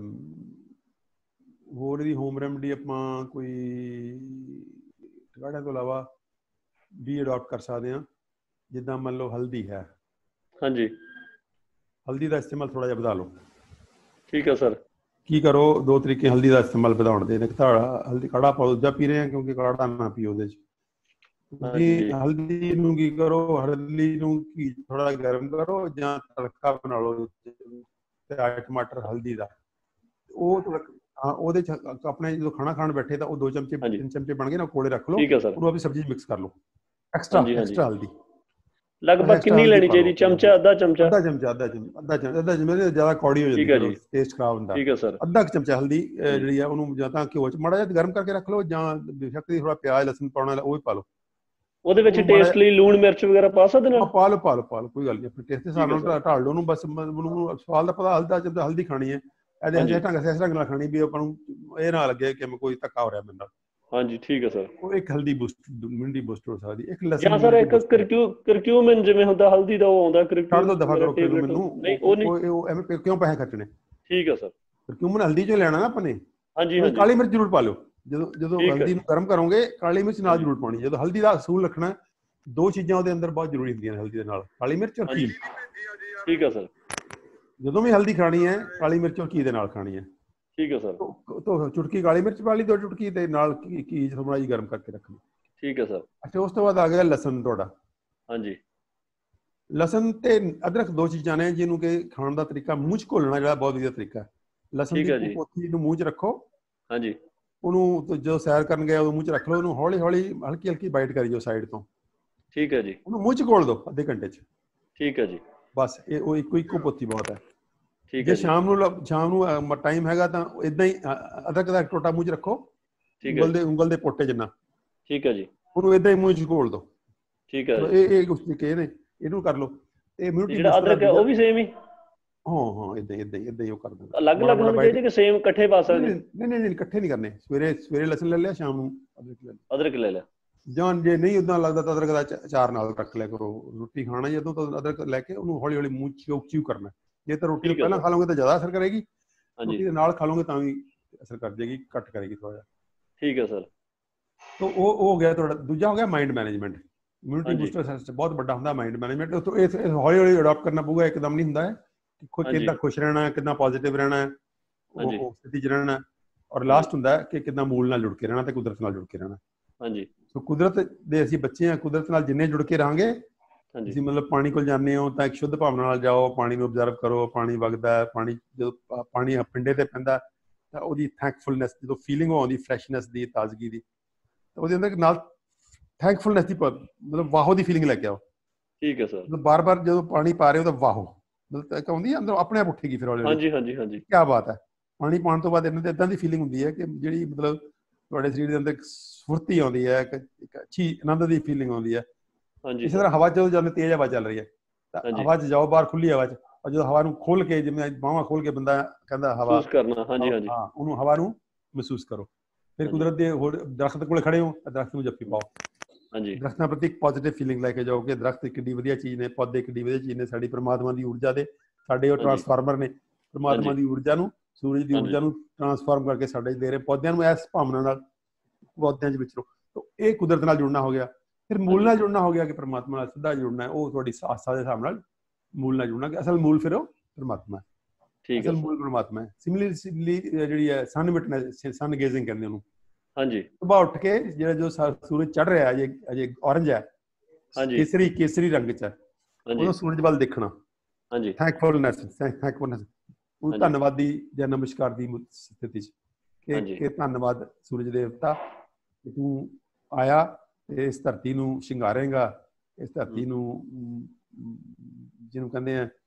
ਹੋਰ ਇਹਦੀ ਹੋਮ ਰੈਮਡੀ। ਆਪਾਂ ਕੋਈ ਕਾੜਿਆਂ ਤੋਂ ਇਲਾਵਾ ਵੀ ਅਡਾਪਟ ਕਰ ਸਕਦੇ ਹਾਂ। ਜਿੱਦਾਂ ਮੰਨ ਲਓ ਹਲਦੀ ਹੈ। ਹਾਂਜੀ। ਹਲਦੀ ਦਾ ਇਸਤੇਮਾਲ ਥੋੜਾ ਜਿਹਾ ਵਧਾ ਲਓ। ਠੀਕ ਹੈ ਸਰ। ਕੀ ਕਰੋ? 2 ਤਰੀਕੇ ਹਲਦੀ ਦਾ ਇਸਤੇਮਾਲ ਵਧਾਉਣ ਦੇ। ਹਲਦੀ ਕਾੜਾ ਆਪਾਂ ਦੂਜਾ ਪੀ ਰਹੇ ਹਾਂ ਕਿਉਂਕਿ ਕਾੜਾ ਨਾ ਪੀਓ ਉਹਦੇ 'ਚ। ਹਲਦੀ ਨੂੰ ਕੀ ਕਰੋ? ਹਲਦੀ ਨੂੰ ਘੀ ਥੋੜਾ ਗਰਮ ਕਰੋ ਜਾਂ ਤੜਕਾ ਬਣਾ ਲਓ ਪਿਆਜ਼ ਟਮਾਟਰ ਹਲਦੀ ਦਾ। ਉਹ ਉਹਦੇ 'ਚ ਆਪਣੇ ਜਦੋਂ ਖਾਣਾ ਖਾਣ ਬੈਠੇ ਤਾਂ ਉਹ 2 ਚਮਚੇ 3 ਚਮਚੇ ਬਣ ਗਏ ਨਾ, ਕੋਲੇ ਰੱਖ ਲਓ। ਉਹਨੂੰ ਆਪਣੀ ਸਬਜ਼ੀ ਮਿਕਸ ਕਰ ਲਓ। ਐਕਸਟਰਾ ਹਲਦੀ ਲਗਭਗ ਕਿੰਨੀ ਲੈਣੀ ਚਾਹੀਦੀ? ਚਮਚਾ, ਅੱਧਾ ਚਮਚਾ? ਅੱਧਾ ਜ਼ਿਆਦਾ ਕੌੜੀ ਹੋ ਜਾਂਦੀ, ਟੇਸਟ ਖਰਾਬ ਹੁੰਦਾ। ਅੱਧਾ ਚਮਚਾ ਹਲਦੀ ਜਿਹੜੀ ਆ ਉਹਨੂੰ ਜਾਂ ਤਾਂ ਘਿਓ 'ਚ ਮਾੜਾ ਜਿਹਾ ਗਰਮ ਕਰਕੇ ਰੱਖ ਲਓ ਜਾਂ ਬੇਸ਼ੱਕ ਥੋੜਾ ਪਿਆਜ਼ ਲਸਣ ਪਾਉਣਾ ਉਹ ਵੀ ਪਾ ਲਓ। ਉਹਦੇ ਵਿੱਚ ਟੇਸਟ ਲਈ ਲੂਣ ਮਿਰਚ ਵਗੈਰਾ ਪਾ ਸਕਦੇ ਨਾ? ਪਾ ਲਓ ਕੋਈ ਗੱਲ ਨਹੀਂ। ਆਪਣੇ ਟੇਸਟ ਦੇ ਹਿਸਾਬ ਨਾਲ ਢਾਲ ਲਓ ਉਹਨੂੰ। ਬਸ ਉਹਨੂੰ ਸਵਾਲ ਦਾ ਪਤਾ ਹਲਦੀ ਖਾਣੀ ਹੈ ਇਹਦੇ ਇਸ ਢੰਗ ਨਾਲ ਖਾਣੀ ਵੀ ਆਪਾਂ ਨੂੰ ਇਹ ਨਾ ਲੱਗੇ ਕਿ ਕੋਈ ਧੱਕਾ ਹੋ ਰਿਹਾ ਮੇਰੇ ਨਾਲ। ਹਾਂਜੀ ਠੀਕ ਹੈ ਸਰ। ਉਹ ਇੱਕ ਹਲਦੀ ਇਮਿਊਨਿਟੀ ਬੂਸਟਰ ਹੋ ਸਕਦੀ। ਇੱਕ ਲਸਣ ਜਾਂ ਸਰ ਇੱਕ ਕਰਕਿਊਮਿਨ ਜਿਵੇਂ ਹੁੰਦਾ ਹਲਦੀ ਦਾ, ਉਹ ਆਉਂਦਾ ਕਰਕਿਊਮਿਨ। ਦਫਾ ਕਰੋ ਮੈਨੂੰ। ਉਹ ਐਵੇਂ ਕਿਉਂ ਪੈਸੇ ਖਰਚਣੇ? ਠੀਕ ਹੈ ਸਰ। ਕਰਕਿਊਮਿਨ ਹਲਦੀ ਚੋਂ ਲੈਣਾ ਨਾ ਆਪਾਂ ਨੇ। ਹਾਂਜੀ। ਕਾਲੀ ਮਿਰਚ ਜ਼ਰੂਰ ਪਾ ਲਿਓ। ਜਦੋਂ ਹਲਦੀ ਨੂੰ ਗਰਮ ਕਰੋਗੇ ਕਾਲੀ ਮਿਰਚ ਨਾਲ ਜ਼ਰੂਰ ਪਾਉਣੀ। ਜਦੋਂ ਹਲਦੀ ਦਾ ਅਸੂਲ ਰੱਖਣਾ, 2 ਚੀਜ਼ਾਂ ਉਹਦੇ ਅੰਦਰ ਬਹੁਤ ਜ਼ਰੂਰੀ ਹੁੰਦੀਆਂ ਨੇ ਹਲਦੀ ਦੇ ਨਾਲ, ਕਾਲੀ ਮਿਰਚ ਔਰ ਘੀ। ਠੀਕ ਹੈ ਸਰ। ਜਦੋਂ ਵੀ ਹਲਦੀ ਖਾਣੀ ਹੈ ਕਾਲੀ ਮਿਰਚ ਔਰ ਘੀ ਦੇ ਨਾਲ ਖਾਣੀ ਹੈ। ਠੀਕ ਹੈ ਸਰ। ਤੋਂ ਚੁਟਕੀ ਕਾਲੀ ਮਿਰਚ ਪਾ ਲਈ, 2 ਚੁਟਕੀ ਤੇ ਨਾਲ ਘੀ ਥੋੜਾ ਜਿਹਾ ਗਰਮ ਕਰਕੇ ਰੱਖਣੀ। ਠੀਕ ਹੈ ਸਰ। ਅੱਛਾ, ਉਸ ਤੋਂ ਬਾਅਦ ਆ ਗਿਆ ਲਸਣ ਤੁਹਾਡਾ। ਹਾਂਜੀ। ਲਸਣ ਤੇ ਅਦਰਕ 2 ਚੀਜ਼ਾਂ ਨੇ ਜਿਹਨੂੰ ਕਿ ਖਾਣ ਦਾ ਤਰੀਕਾ ਮੂੰਹ 'ਚ ਘੋਲਣਾ ਜਿਹੜਾ ਬਹੁਤ ਵਧੀਆ ਤਰੀਕਾ ਹੈ। ਲਸਣ ਦੀ ਪੋਥੀ ਨੂੰ ਮੂੰਹ 'ਚ ਰੱਖੋ। ਹਾਂਜੀ। ਉਹਨੂੰ ਜਦੋਂ ਸੈਰ ਕਰਨ ਗਏ ਉਦੋਂ ਮੂੰਹ 'ਚ ਰੱਖ ਲਓ। ਉਹਨੂੰ ਹੌਲੀ ਹਲਕੀ ਬਾਈਟ ਕਰੀ ਜਾਓ ਸਾਈਡ ਤੋਂ। ਠੀਕ ਹੈ ਜੀ। ਉਹਨੂੰ ਮੂੰਹ 'ਚ ਘੋਲ ਦਿਓ ਅੱਧੇ ਘੰਟੇ 'ਚ। ਠੀਕ ਹੈ ਜੀ। ਬਸ ਉਹ ਇੱਕੋ ਪੋਥੀ ਬਹੁਤ ਹੈ। ਜੇ ਸ਼ਾਮ ਨੂੰ ਟਾਈਮ ਹੈਗਾ ਤਾਂ ਇਦਾਂ ਹੀ ਅਦਰਕ ਦਾ ਟੋਟਾ ਮੂੰਹ 'ਚ ਰੱਖੋ, ਉਂਗਲ ਦੇ ਪੋਟੇ ਜਿੰਨਾ। ਠੀਕ ਹੈ ਜੀ। ਉਹਨੂੰ ਇਦਾਂ ਹੀ ਮੂੰਹ 'ਚ ਘੋਲ ਦਿਓ। ਠੀਕ ਹੈ। ਇਹ ਕੁਝ ਤਰੀਕੇ ਨੇ, ਇਹਨੂੰ ਕਰ ਲਓ। ਇਹ ਜਿਹੜਾ ਅਦਰਕ ਹੈ ਉਹ ਵੀ ਸੇਮ ਹੀ? ਹਾਂ ਇਦਾਂ ਹੀ ਉਹ ਕਰ ਦਿੰਦਾ। ਅਲੱਗ-ਅਲੱਗ ਹੋਣੇ ਚਾਹੀਦੇ ਕਿ ਸੇਮ ਇਕੱਠੇ ਪਾ ਸਕਦੇ? ਨਹੀਂ ਇਕੱਠੇ ਨਹੀਂ ਕਰਨੇ। ਸਵੇਰੇ ਲਸਣ ਲੈ ਲਿਆ, ਸ਼ਾਮ ਨੂੰ ਅਦਰਕ ਲੈ ਲਿਆ। ਜਾਂ ਜੇ ਨਹੀਂ ਉਦਾਂ ਲੱਗਦਾ ਤਾਂ ਅਦਰਕ ਦਾ ਅਚਾਰ ਨਾਲ ਰੱਖ ਲਿਆ ਕਰੋ। ਰੋਟੀ ਖਾਣਾ ਜਦੋਂ ਤਾਂ ਅਦਰਕ ਲੈ ਕੇ ਉਹਨੂੰ ਹੌਲੀ ਮੂੰਹ ਚਿਊ ਕਰਨਾ। ਜੇ ਤਾਂ ਰੋਟੀ ਪਹਿਲਾਂ ਖਾ ਲਓਗੇ ਤਾਂ ਜ਼ਿਆਦਾ ਅਸਰ ਕਰੇਗੀ, ਹਾਂਜੀ ਰੋਟੀ ਦੇ ਨਾਲ ਖਾ ਲਓਗੇ ਤਾਂ ਵੀ ਅਸਰ ਕਰ ਜਾਏਗੀ, ਘੱਟ ਕਰੇਗੀ ਥੋੜਾ ਜਿਹਾ। ਠੀਕ ਹੈ ਸਰ। ਤਾਂ ਉਹ ਹੋ ਗਿਆ ਤੁਹਾਡਾ। ਦੂਜਾ ਹੋ ਗਿਆ ਮਾਈਂਡ ਮੈਨੇਜਮੈਂਟ। ਇਮਿਊਨਿਟੀ ਹਾਂਜੀ ਬੂਸਟਰ ਸਿਸਟਮ ਬਹੁਤ ਵੱਡਾ ਹੁੰਦਾ ਮਾਈਂਡ ਮੈਨੇਜਮੈਂਟ। ਉਹ ਇਹ ਹੌਲੀ ਹੌਲੀ ਅਡਾਪਟ ਕਰਨਾ ਪਊਗਾ, ਇੱਕਦਮ ਨਹੀਂ ਹੁੰਦਾ ਹੈ। ਕਿੱਦਾਂ ਖੁਸ਼ ਰਹਿਣਾ ਹੈ, ਕਿੱਦਾਂ ਪੋਜ਼ਿਟਿਵ ਰਹਿਣਾ ਹੈ, ਉਹ ਸਥਿਤੀ 'ਚ ਰਹਿਣਾ। ਔਰ ਲਾਸਟ ਹੁੰਦਾ ਕਿ ਕਿੱਦਾਂ ਮੂਲ ਨਾਲ ਜੁੜ ਕੇ ਰਹਿਣਾ ਤੇ ਕੁਦਰਤ ਨਾਲ ਜੁੜ ਕੇ ਰਹਿਣਾ। ਹਾਂਜੀ ਸੋ ਕੁਦਰਤ ਦੇ ਅਸੀਂ ਬੱਚੇ ਹਾਂ, ਕੁਦਰਤ ਨਾਲ ਜਿੰਨੇ ਜੁੜ ਕੇ ਰਹਾਂਗੇ, ਤੁਸੀਂ ਮਤਲਬ ਪਾਣੀ ਕੋਲ ਜਾਂਦੇ ਹੋ ਤਾਂ ਇੱਕ ਸ਼ੁੱਧ ਭਾਵਨਾ ਨਾਲ ਜਾਓ, ਪਾਣੀ ਨੂੰ ਓਬਜ਼ਰਵ ਕਰੋ, ਪਾਣੀ ਵਗਦਾ, ਪਾਣੀ ਜਦੋਂ ਪਾਣੀ ਪਿੰਡੇ ਤੇ ਪੈਂਦਾ ਤਾਂ ਉਹਦੀ ਥੈਂਕਫੁਲਨੈਸ, ਜਦੋਂ ਫੀਲਿੰਗ ਆਉਂਦੀ ਫਰੈਸ਼ਨੈਸ ਦੀ, ਤਾਜ਼ਗੀ ਦੀ, ਤਾਂ ਉਹਦੇ ਅੰਦਰ ਨਾਲ ਥੈਂਕਫੁਲਨੈਸ ਦੀ ਮਤਲਬ ਵਾਹੋ ਦੀ ਫੀਲਿੰਗ ਲੈ ਕੇ ਆਓ। ਠੀਕ ਹੈ ਸਰ। ਮਤਲਬ ਬਾਰ-ਬਾਰ ਜਦੋਂ ਪਾਣੀ ਪਾ ਰਹੇ ਹੋ ਤਾਂ ਵਾਹੋ ਮਤਲਬ ਆਉਂਦੀ ਹੈ ਅੰਦਰੋਂ, ਆਪਣੇ ਆਪ ਉੱਠੇਗੀ ਫਿਰ ਹੌਲੀ ਹੌਲੀ। ਹਾਂਜੀ ਹਾਂਜੀ ਹਾਂਜੀ ਕੀ ਬਾਤ ਹੈ। ਪਾਣੀ ਪਾਉਣ ਤੋਂ ਬਾਅਦ ਇਹਨਾਂ ਦੇ ਇੱਦਾਂ ਦੀ ਫੀਲਿੰਗ ਹੁੰਦੀ ਹੈ ਕਿ ਜਿਹੜੀ ਮਤਲਬ ਤੁਹਾਡੇ ਸਰੀਰ ਦੇ ਅੰਦਰ ਇੱਕ ਸਫੁਰਤੀ ਆਉਂਦੀ ਹੈ, ਇੱਕ ਅੱਛੀ ਆਨੰਦ ਦੀ ਫੀਲਿੰਗ ਆਉਂਦੀ ਹੈ। ਇਸੇ ਤਰ੍ਹਾਂ ਹਵਾ ਜਦੋਂ ਜਾਂਦੇ, ਤੇਜ਼ ਹਵਾ ਚੱਲ ਰਹੀ ਹੈ ਤਾਂ ਹਵਾ 'ਚ ਜਾਓ, ਬਾਹਰ ਖੁੱਲੀ ਹਵਾ 'ਚ, ਔਰ ਜਦੋਂ ਹਵਾ ਨੂੰ ਖੋਲ ਕੇ, ਜਿਵੇਂ ਬਾਹਾਂ ਖੋਲ ਕੇ ਬੰਦਾ ਕਹਿੰਦਾ ਹਵਾ ਕਰਨਾ, ਹਾਂਜੀ ਹਾਂਜੀ ਹਾਂ, ਉਹਨੂੰ ਹਵਾ ਨੂੰ ਮਹਿਸੂਸ ਕਰੋ। ਫਿਰ ਕੁਦਰਤ ਦੇ ਹੋਰ ਦਰਖਤ ਕੋਲ ਖੜੇ ਹੋ, ਦਰਖਤ ਨੂੰ ਜੱਫੀ ਪਾਓ। ਹਾਂਜੀ, ਦਰਖਤਾਂ ਪ੍ਰਤੀ ਇੱਕ ਪੋਜ਼ਿਟਿਵ ਫੀਲਿੰਗ ਲੈ ਕੇ ਜਾਓ ਕਿ ਦਰਖਤ ਕਿੰਨੀ ਵਧੀਆ ਚੀਜ਼ ਨੇ, ਪੌਦੇ ਕਿੰਨੀ ਵਧੀਆ ਚੀਜ਼ ਨੇ, ਸਾਡੀ ਪਰਮਾਤਮਾ ਦੀ ਊਰਜਾ ਦੇ, ਸਾਡੇ ਉਹ ਟਰਾਂਸਫਾਰਮਰ ਨੇ। ਪਰਮਾਤਮਾ ਦੀ ਊਰਜਾ ਨੂੰ, ਸੂਰਜ ਦੀ ਊਰਜਾ ਨੂੰ ਟਰਾਂਸਫਾਰਮ ਕਰਕੇ ਸਾਡੇ ਦੇ ਰਹੇ। ਪੌਦਿਆਂ ਨੂੰ ਇਸ ਭਾਵਨਾ ਨਾਲ ਪੌਦਿਆਂ 'ਚ ਵਿਚਰੋ। ਇਹ ਕੁਦਰਤ ਨਾਲ ਜੁੜਨਾ ਹੋ ਗਿਆ। ਫਿਰ ਮੂਲ ਨਾਲ ਜੁੜਨਾ ਹੋ ਗਿਆ ਕਿ ਪਰਮਾਤਮਾ ਨਾਲ ਸਿੱਧਾ ਜੁੜਨਾ ਹੈ। ਉਹ ਤੁਹਾਡੀ ਆਸਥਾ ਦੇ ਹਿਸਾਬ ਨਾਲ ਮੂਲ ਨਾਲ ਜੁੜਨਾ, ਕਿ ਅਸਲ ਮੂਲ ਫਿਰ ਉਹ ਪਰਮਾਤਮਾ ਹੈ। ਅਸਲ ਮੂਲ ਪਰਮਾਤਮਾ ਹੈ। ਸਿਮਿਲਰਲੀ ਜਿਹੜੀ ਹੈ ਸਨ ਵਿਟਨੈਸ, ਸਨ ਗੇਜ਼ਿੰਗ ਕਹਿੰਦੇ ਉਹਨੂੰ। ਹਾਂਜੀ, ਸੁਬਾਹ ਉੱਠ ਕੇ ਜਿਹੜਾ ਜੋ ਸੂਰਜ ਚੜ ਰਿਹਾ ਅਜੇ ਔਰੰਜ ਹੈ, ਕੇਸਰੀ ਰੰਗ 'ਚ ਹੈ, ਉਦੋਂ ਸੂਰਜ ਵੱਲ ਦੇਖਣਾ। ਹਾਂਜੀ, ਥੈਂਕਫੁਲਨੈਸ, ਉਹ ਧੰਨਵਾਦੀ ਜਾਂ ਨਮਸਕਾਰ ਦੀ ਸਥਿਤੀ 'ਚ ਕਿ ਧੰਨਵਾਦ ਸੂਰਜ ਦੇਵਤਾ ਕਿ ਤੂੰ ਆਇਆ ਤੇ ਇਸ ਧਰਤੀ ਨੂੰ ਸ਼ਿੰਗਾਰੇਗਾ, ਇਸ ਧਰਤੀ ਨੂੰ ਜਿਹਨੂੰ ਕਹਿੰਦੇ ਆ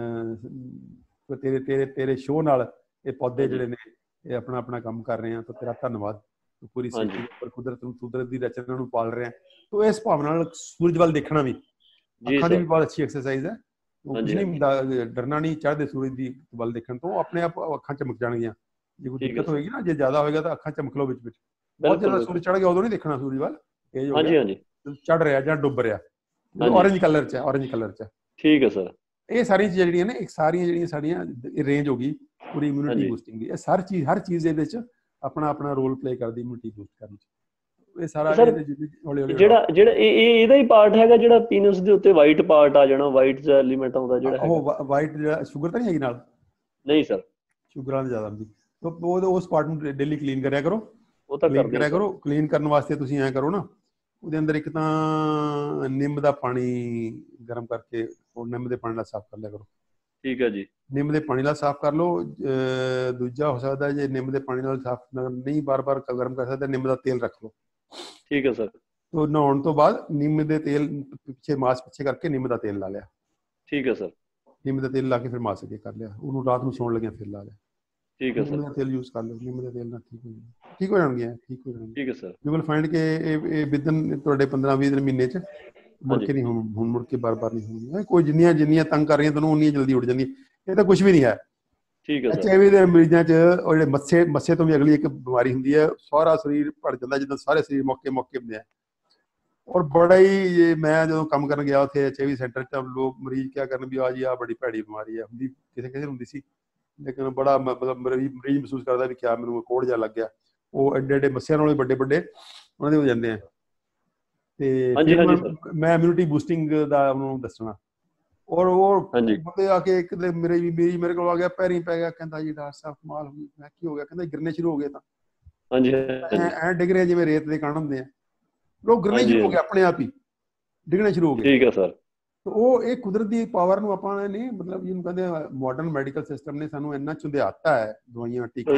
ਤੇਰੇ ਸ਼ੋਅ ਨਾਲ ਇਹ ਪੌਦੇ ਜਿਹੜੇ ਨੇ ਇਹ ਆਪਣਾ ਕੰਮ ਕਰ ਰਹੇ ਆ, ਤਾਂ ਤੇਰਾ ਧੰਨਵਾਦ। ਪੂਰੀ ਸ੍ਰਿਸ਼ਟੀ ਉੱਪਰ ਕੁਦਰਤ ਨੂੰ, ਕੁਦਰਤ ਦੀ ਰਚਨਾ ਨੂੰ ਪਾਲ ਰਹੇ ਆ। ਤਾਂ ਇਸ ਭਾਵਨਾ ਨਾਲ ਸੂਰਜ ਵੱਲ ਦੇਖਣਾ ਵੀ ਅੱਖਾਂ ਦੀ ਵੀ ਬਹੁਤ ਅੱਛੀ ਐਕਸਰਸਾਈਜ਼ ਹੈ। ਕੁਝ ਨਹੀਂ ਹੁੰਦਾ, ਡਰਨਾ ਨਹੀਂ ਚੜ੍ਹਦੇ ਸੂਰਜ ਦੀ ਵੱਲ ਦੇਖਣ ਤੋਂ, ਆਪਣੇ ਆਪ ਅੱਖਾਂ ਚਮਕ ਜਾਣਗੀਆਂ। ਜੇ ਕੋਈ ਦਿੱਕਤ ਹੋਏਗੀ ਨਾ, ਜੇ ਜ਼ਿਆਦਾ ਹੋਏਗਾ ਤਾਂ ਅੱਖਾਂ ਚਮਕ ਲਓ ਵਿੱਚ ਵਿੱਚ। ਬਹੁਤ ਜ਼ਿਆਦਾ ਸੂਰਜ ਚੜ੍ਹ ਗਿਆ ਉਦੋਂ ਨਹੀਂ ਦੇਖਣਾ ਸੂਰਜ ਵੱਲ, ਇਹ ਹੋ ਗਿਆ ਚੜ ਰਿਹਾ ਜਾਂ ਡੁੱਬ ਰਿਹਾ, ਔਰੰਜ ਕਲਰ 'ਚ ਹੈ, ਔਰੰਜ ਕਲਰ 'ਚ। ਠੀਕ ਹੈ ਸਰ। ਇਹ ਸਾਰੀਆਂ ਚੀਜ਼ਾਂ ਜਿਹੜੀਆਂ ਨੇ, ਸਾਰੀਆਂ ਜਿਹੜੀਆਂ ਸਾਡੀਆਂ ਰੇਂਜ ਹੋ ਗਈ ਪੂਰੀ ਇਮਿਊਨਿਟੀ ਬੂਸਟਿੰਗ ਦੀ। ਇਹ ਹਰ ਚੀਜ਼ ਦੇ ਵਿੱਚ ਆਪਣਾ ਰੋਲ ਪਲੇ ਕਰਦੀ ਇਮਿਊਨਿਟੀ ਬੂਸਟ ਕਰਨ 'ਚ। ਇਹ ਸਾਰਾ ਜਿਹੜਾ ਇਹਦਾ ਹੀ ਪਾਰਟ ਹੈਗਾ, ਜਿਹੜਾ ਪੀਨਸ ਦੇ ਉੱਤੇ ਵਾਈਟ ਪਾਰਟ ਆ ਜਾਣਾ, ਵਾਈਟ ਜਿਹਾ ਐਲੀਮੈਂਟ ਆਉਂਦਾ ਜਿਹੜਾ, ਉਹ ਵਾਈਟ ਜਿਹੜਾ ਸ਼ੂਗਰ ਤਾਂ ਨਹੀਂ ਹੈਗੀ ਨਾਲ? ਨਹੀਂ ਸਰ, ਸ਼ੂਗਰਾਂ ਦੀ ਜ਼ਿਆਦਾ ਹੁੰਦੀ। ਉਸ ਪਾਰਟ ਨੂੰ ਡੇਲੀ ਕਲੀਨ ਕਰਿਆ ਕਰੋ। ਉਹ ਤਾਂ ਕਰਿਆ ਕਰੋ। ਕਲੀਨ ਕਰਨ ਵਾਸਤੇ ਤੁਸੀਂ ਐਂ ਕਰੋ ਨਾ, ਉਹਦੇ ਅੰਦਰ ਇੱਕ ਤਾਂ ਨਿੰਮ ਦਾ ਪਾਣੀ ਗਰਮ ਕਰਕੇ ਉਹ ਨਿੰਮ ਦੇ ਪਾਣੀ ਨਾਲ ਸਾਫ਼ ਕਰ ਲਿਆ ਕਰੋ। ਠੀਕ ਹੈ ਜੀ। ਨਿੰਮ ਦੇ ਪਾਣੀ ਨਾਲ ਸਾਫ਼ ਕਰ ਲਓ। ਦੂਜਾ ਹੋ ਸਕਦਾ ਜੇ ਨਿੰਮ ਦੇ ਪਾਣੀ ਨਾਲ ਸਾਫ਼ ਨਹੀਂ ਬਾਰ-ਬਾਰ ਗਰਮ ਕਰ ਸਕਦਾ, ਨਿੰਮ ਦਾ ਤੇਲ ਰੱਖ ਲਓ। ਠੀਕ ਹੈ ਸਰ। ਤੋ ਨਹਾਉਣ ਤੋਂ ਬਾਅਦ ਨਿੰਮ ਦੇ ਤੇਲ ਮਾਸ ਪਿੱਛੇ ਕਰਕੇ ਨਿੰਮ ਦਾ ਤੇਲ ਲਾ ਲਿਆ। ਠੀਕ ਹੈ ਸਰ। ਨਿੰਮ ਦਾ ਤੇਲ ਲਾ ਕੇ ਫਿਰ ਮਾਸ ਅੱਗੇ ਕਰ ਲਿਆ। ਉਹਨੂੰ ਰਾਤ ਨੂੰ ਸੌਣ ਲੱਗਿਆ ਫਿਰ ਲਾ ਲਿਆ। ਠੀਕ ਹੈ ਸਰ। ਨਿੰਮ ਦਾ ਤੇਲ ਯੂਜ਼ ਕਰ ਲਓ। ਨਿੰਮ ਦੇ ਤੇਲ ਨਾਲ ਠੀਕ ਹੋ ਜਾਣਗੇ। ਠੀਕ ਹੈ ਸਰ। ਯੂ ਵਿਲ ਫਾਈਂਡ ਕਿ ਇਹ ਵਿਦਨ ਤੁਹਾਡੇ 15-20 ਦਿਨ ਮਹੀਨੇ 'ਚ ਮੁੜ ਕੇ ਨਹੀਂ ਹੁਣ ਮੁੜ ਕੇ ਬਾਰ-ਬਾਰ ਨਹੀਂ ਹੋਣੀ। ਕੋਈ ਜਿੰਨੀਆਂ ਤੰਗ ਕਰ ਰਹੀਆਂ ਤੁਹਾਨੂੰ ਉਨੀਆਂ ਜਲਦੀ ਉੱਡ ਜਾਂਦੀ। ਇਹ ਤਾਂ ਕੁਝ ਵੀ ਨਹੀਂ ਹੈ। ਠੀਕ ਹੈ ਸਰ। HIV ਦੇ ਮਰੀਜ਼ਾਂ 'ਚ ਉਹ ਜਿਹੜੇ ਮੱਸੇ ਤੋਂ ਵੀ ਅਗਲੀ ਇੱਕ ਬਿਮਾਰੀ ਹੁੰਦੀ ਹੈ, ਸਾਰਾ ਸਰੀਰ ਭੜ ਜਾਂਦਾ, ਜਿੱਦਾਂ ਸਾਰੇ ਸਰੀਰ ਮੌਕੇ ਹੁੰਦੇ ਆ। ਔਰ ਬੜਾ ਹੀ, ਮੈਂ ਜਦੋਂ ਕੰਮ ਕਰਨ ਗਿਆ ਉੱਥੇ HIV ਸੈਂਟਰ 'ਚ, ਲੋਕ ਮਰੀਜ਼ ਕਿਆ ਕਰਨ ਵੀ ਆ ਜੀ ਆਹ ਬੜੀ ਭੈੜੀ ਬਿਮਾਰੀ ਹੈ। ਹੁੰਦੀ ਕਿਸੇ ਨੂੰ ਹੁੰਦੀ ਸੀ, ਲੇਕਿਨ ਬੜਾ ਮਤਲਬ ਮਰੀਜ਼ ਮਹਿਸੂਸ ਕਰਦਾ ਵੀ ਕਿਆ ਮੈਨੂੰ ਕੋੜ ਜਿਹਾ ਲੱਗ ਗਿਆ। ਉਹ ਐਡੇ ਮੱਸਿਆਂ ਨਾਲੋਂ ਵੱਡੇ ਉਹਨਾਂ ਦੇ ਹੋ ਜਾਂਦੇ ਆ। ਤੇ ਮੈਂ ਇਮਿਊਨਿਟੀ ਬੂਸਟਿੰਗ ਦਾ ਉਹਨੂੰ ਦੱਸਣਾ। ਔਰ ਉਹ ਬੰਦੇ ਆ ਕੇ ਇੱਕ ਮੇਰੇ ਕੋਲ ਆ ਗਿਆ, ਪੈਰੀਂ ਪੈ ਗਿਆ, ਕਹਿੰਦਾ ਜੀ ਡਾਕਟਰ ਸਾਹਿਬ ਕਮਾਲ ਹੋ ਗਈ। ਮੈਂ ਕੀ ਹੋ ਗਿਆ? ਕਹਿੰਦਾ ਗਿਰਨੇ ਸ਼ੁਰੂ ਹੋ ਗਏ। ਤਾਂ ਐ ਡਿੱਗ ਰਹੇ ਜਿਵੇਂ ਰੇਤ ਦੇ ਕਣ ਹੁੰਦੇ ਆ, ਲੋਕ ਗਿਰਨੇ ਸ਼ੁਰੂ ਹੋ ਗਏ, ਆਪਣੇ ਆਪ ਹੀ ਡਿੱਗਣੇ ਸ਼ੁਰੂ ਹੋ ਗਏ। ਠੀਕ ਹੈ ਸਰ। ਉਹ ਇਹ ਕੁਦਰਤ ਦੀ ਪਾਵਰ ਨੂੰ ਆਪਾਂ ਨੇ, ਮਤਲਬ ਜਿਹਨੂੰ ਕਹਿੰਦੇ ਮਾਡਰਨ ਮੈਡੀਕਲ ਸਿਸਟਮ ਨੇ ਸਾਨੂੰ ਇੰਨਾ ਝੁੰਦਿਆਤਾ ਹੈ, ਦਵਾਈਆਂ ਟੀਕੇ।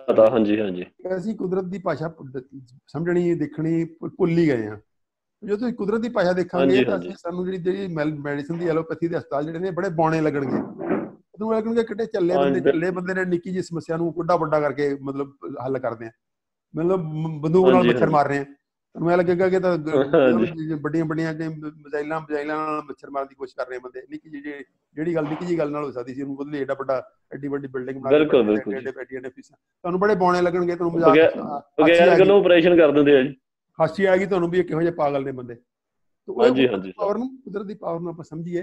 ਅਸੀਂ ਕੁਦਰਤ ਦੀ ਭਾਸ਼ਾ ਸਮਝਣੀ, ਦੇਖਣੀ ਭੁੱਲ ਹੀ ਗਏ ਹਾਂ। ਜੇ ਤੁਸੀਂ ਕੁਦਰਤ ਦੀ ਭਾਸ਼ਾ ਦੇਖਾਂਗੇ ਤਾਂ ਸਾਨੂੰ ਜਿਹੜੀ ਮੈਡੀਸਨ ਦੀ ਐਲੋਪੈਥੀ ਦੇ ਹਸਪਤਾਲ ਜਿਹੜੇ ਨੇ ਬੜੇ ਬੌਣੇ ਲੱਗਣਗੇ। ਤੁਹਾਨੂੰ ਲੱਗਣਗੇ ਕਿਤੇ ਝੱਲੇ ਬੰਦੇ ਨੇ ਨਿੱਕੀ ਜਿਹੀ ਸਮੱਸਿਆ ਨੂੰ ਵੱਡਾ ਕਰਕੇ ਮਤਲਬ ਹੱਲ ਕਰਦੇ ਆ, ਮਤਲਬ ਬੰਦੂਕ ਨਾਲ ਮੱਛਰ ਮਾਰ ਰਹੇ ਆ। ਤੁਹਾਨੂੰ ਇਹ ਲੱਗੇਗਾ ਕਿ ਤਾਂ ਵੱਡੀਆਂ ਮਜ਼ਾਈਲਾਂ ਨਾਲ ਮੱਛਰ ਮਾਰਨ ਦੀ ਕੋਸ਼ਿਸ਼ ਕਰ ਰਹੇ ਬੰਦੇ। ਜਿਹੜੀ ਗੱਲ ਨਿੱਕੀ ਜਿਹੀ ਗੱਲ ਨਾਲ ਹੋ ਸਕਦੀ ਸੀ, ਉਹਨੂੰ ਬਦਲੇ ਐਡੀ ਵੱਡੀ ਬਿਲਡਿੰਗ ਬਣਾ ਕੇ ਫੀਸਾਂ, ਤੁਹਾਨੂੰ ਬੜੇ ਬੌਣੇ ਲੱਗਣਗੇ। ਤੁਹਾਨੂੰ ਆਪਰੇਸ਼ਨ ਕਰ ਦਿੰਦੇ ਆ ਜੀ, ਹਾਸੀ ਆ ਗਈ ਤੁਹਾਨੂੰ ਵੀ ਕਿਹੋ ਜਿਹੇ ਪਾਗਲ ਨੇ ਬੰਦੇ। ਪਾਵਰ ਨੂੰ, ਕੁਦਰਤ ਦੀ ਪਾਵਰ ਨੂੰ ਆਪਾਂ ਸਮਝੀਏ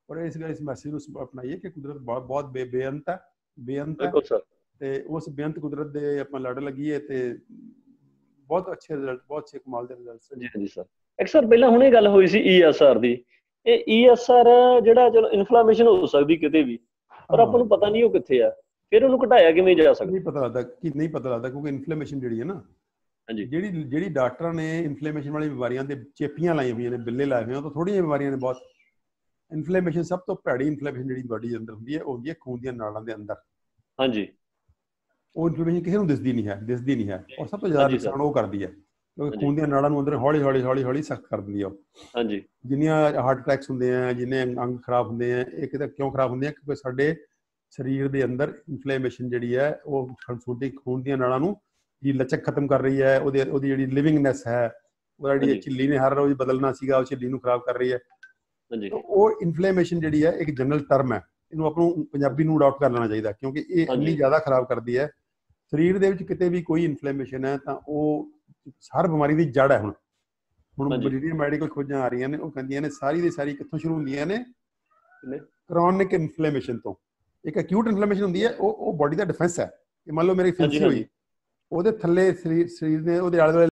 ਔਰ ਇਸ ਮੈਸੇਜ ਨੂੰ ਅਪਣਾਈਏ ਕਿ ਕੁਦਰਤ ਬਹੁਤ ਬੇਅੰਤ ਹੈ ਬਿਲਕੁਲ ਸਰ, ਤੇ ਉਸ ਬੇਅੰਤ ਕੁਦਰਤ ਦੇ ਆਪਾਂ ਲੜ ਲੱਗੀਏ ਤੇ ਬਹੁਤ ਅੱਛੇ ਰਿਜ਼ਲਟ, ਬਹੁਤ ਅੱਛੇ ਕਮਾਲ ਦੇ ਰਿਜ਼ਲਟ। ਜੀ ਜੀ ਸਰ। ਇੱਕ ਸਰ ਪਹਿਲਾਂ ਹੁਣੇ ਗੱਲ ਹੋਈ ਸੀ ESR ਦੀ, ਇਹ ESR ਜਿਹੜਾ ਚਲੋ ਇਨਫਲੇਮੇਸ਼ਨ ਹੋ ਸਕਦੀ ਕਿਤੇ ਵੀ, ਪਰ ਆਪਾਂ ਨੂੰ ਪਤਾ ਨਹੀਂ ਉਹ ਕਿੱਥੇ ਆ, ਫਿਰ ਉਹਨੂੰ ਘਟਾਇਆ ਕਿਵੇਂ ਜਾ ਸਕਦਾ? ਨਹੀਂ ਪਤਾ ਲੱਗਦਾ ਕਿਉਂਕਿ ਇਨਫਲੇਮੇਸ਼ਨ ਜਿਹੜੀ ਹੈ ਨਾ, ਜਿਹੜੀ ਡਾਕਟਰਾਂ ਨੇ ਇਨਫਲੇਮੇਸ਼ਨ ਵਾਲੀ ਬਿਮਾਰੀਆਂ ਦੇ ਚੇਪੀਆਂ ਲਾਈਆਂ ਹੋਈਆਂ ਨੇ, ਬਿੱਲੇ ਲਾਏ ਹੋਏ ਆ, ਤਾਂ ਥੋੜ੍ਹੀਆਂ ਬਿਮਾਰੀਆਂ ਨੇ ਬਹੁਤ। ਇਨਫਲੇਮੇਸ਼ਨ ਸਭ ਤੋਂ ਭੈੜੀ ਇਨਫਲੇਮੇਸ਼ਨ ਜਿਹੜੀ ਬਾਡੀ ਦੇ ਅੰਦਰ ਹੁੰਦੀ ਹੈ, ਉਹ ਹੁੰਦੀ ਹੈ ਖੂਨ ਦੀਆਂ ਨਾੜਾਂ ਦੇ ਅੰਦਰ। ਹਾਂਜੀ। ਉਹ ਇਨਫਲੇਮੇਸ਼ਨ ਕਿਸੇ ਨੂੰ ਦਿਸਦੀ ਨਹੀਂ ਹੈ ਔਰ ਸਭ ਤੋਂ ਜ਼ਿਆਦਾ ਨੁਕਸਾਨ ਉਹ ਕਰਦੀ ਹੈ, ਕਿਉਂਕਿ ਖੂਨ ਦੀਆਂ ਨਾੜਾਂ ਨੂੰ ਅੰਦਰ ਹੌਲੀ ਸਖਤ ਕਰ ਦਿੰਦੀ ਹੈ ਉਹ। ਹਾਂਜੀ। ਜਿੰਨੀਆਂ ਹਾਰਟ ਅਟੈਕਸ ਹੁੰਦੇ ਆ, ਜਿੰਨੇ ਅੰਗ ਖਰਾਬ ਹੁੰਦੇ ਆ, ਇਹ ਕਿਤੇ ਕਿਉਂ ਖਰਾਬ ਹੁੰਦੇ ਆ? ਕਿਉਂਕਿ ਸਾਡੇ ਸਰੀਰ ਦੇ ਅੰਦਰ ਇਨਫਲੇਮੇਸ਼ਨ ਜਿਹੜੀ ਹੈ ਉਹ ਖੂਨ ਦੀਆਂ ਨਾੜਾਂ ਨੂੰ ਦੀ ਲਚਕ ਖਤਮ ਕਰ ਰਹੀ ਹੈ, ਉਹਦੀ ਜਿਹੜੀ ਲਿਵਿੰਗਨੈਸ ਹੈ, ਉਹਦਾ ਜਿਹੜੀ ਝਿੱਲੀ ਨੇ ਹਰ ਰੋਜ਼ ਬਦਲਣਾ ਸੀਗਾ, ਉਹ ਝਿੱਲੀ ਨੂੰ ਖਰਾਬ ਕਰ ਰਹੀ ਹੈ। ਉਹ ਇਨਫਲੇਮੇਸ਼ਨ ਜਿਹੜੀ ਹੈ ਇੱਕ ਜਨਰਲ ਟਰਮ ਹੈ, ਇਹਨੂੰ ਆਪਾਂ ਨੂੰ ਪੰਜਾਬੀ ਨੂੰ ਅਡਾਪਟ ਕਰ ਲੈਣਾ ਚਾਹੀਦਾ, ਕਿਉਂਕਿ ਇਹ ਇੰਨੀ ਜ਼ਿਆਦਾ ਖਰਾਬ ਕਰਦੀ ਹੈ। ਸਰੀਰ ਦੇ ਵਿੱਚ ਕਿਤੇ ਵੀ ਕੋਈ ਇਨਫਲੇਮੇਸ਼ਨ ਹੈ ਤਾਂ ਉਹ ਹਰ ਬਿਮਾਰੀ ਦੀ ਜੜ ਹੈ। ਹੁਣ ਜਿਹੜੀਆਂ ਮੈਡੀਕਲ ਖੋਜਾਂ ਆ ਰਹੀਆਂ ਨੇ, ਉਹ ਕਹਿੰਦੀਆਂ ਨੇ ਸਾਰੀ ਦੀ ਸਾਰੀ ਕਿੱਥੋਂ ਸ਼ੁਰੂ ਹੁੰਦੀਆਂ ਨੇ? ਕ੍ਰੋਨਿਕ ਇਨਫਲੇਮੇਸ਼ਨ ਤੋਂ। ਇੱਕ ਅਕਿਊਟ ਇਨਫਲੇਮੇਸ਼ਨ ਹੁੰਦੀ ਹੈ, ਉਹ ਬਾਡੀ ਦਾ ਡਿਫੈਂਸ ਹੈ ਕਿ ਮੰਨ ਲਓ ਮੇਰੀ ਫਿੰਸੀ ਹੋਈ, ਉਹਦੇ ਥੱਲੇ ਸਰੀਰ ਨੇ ਉਹਦੇ ਆਲੇ ਦੁਆਲੇ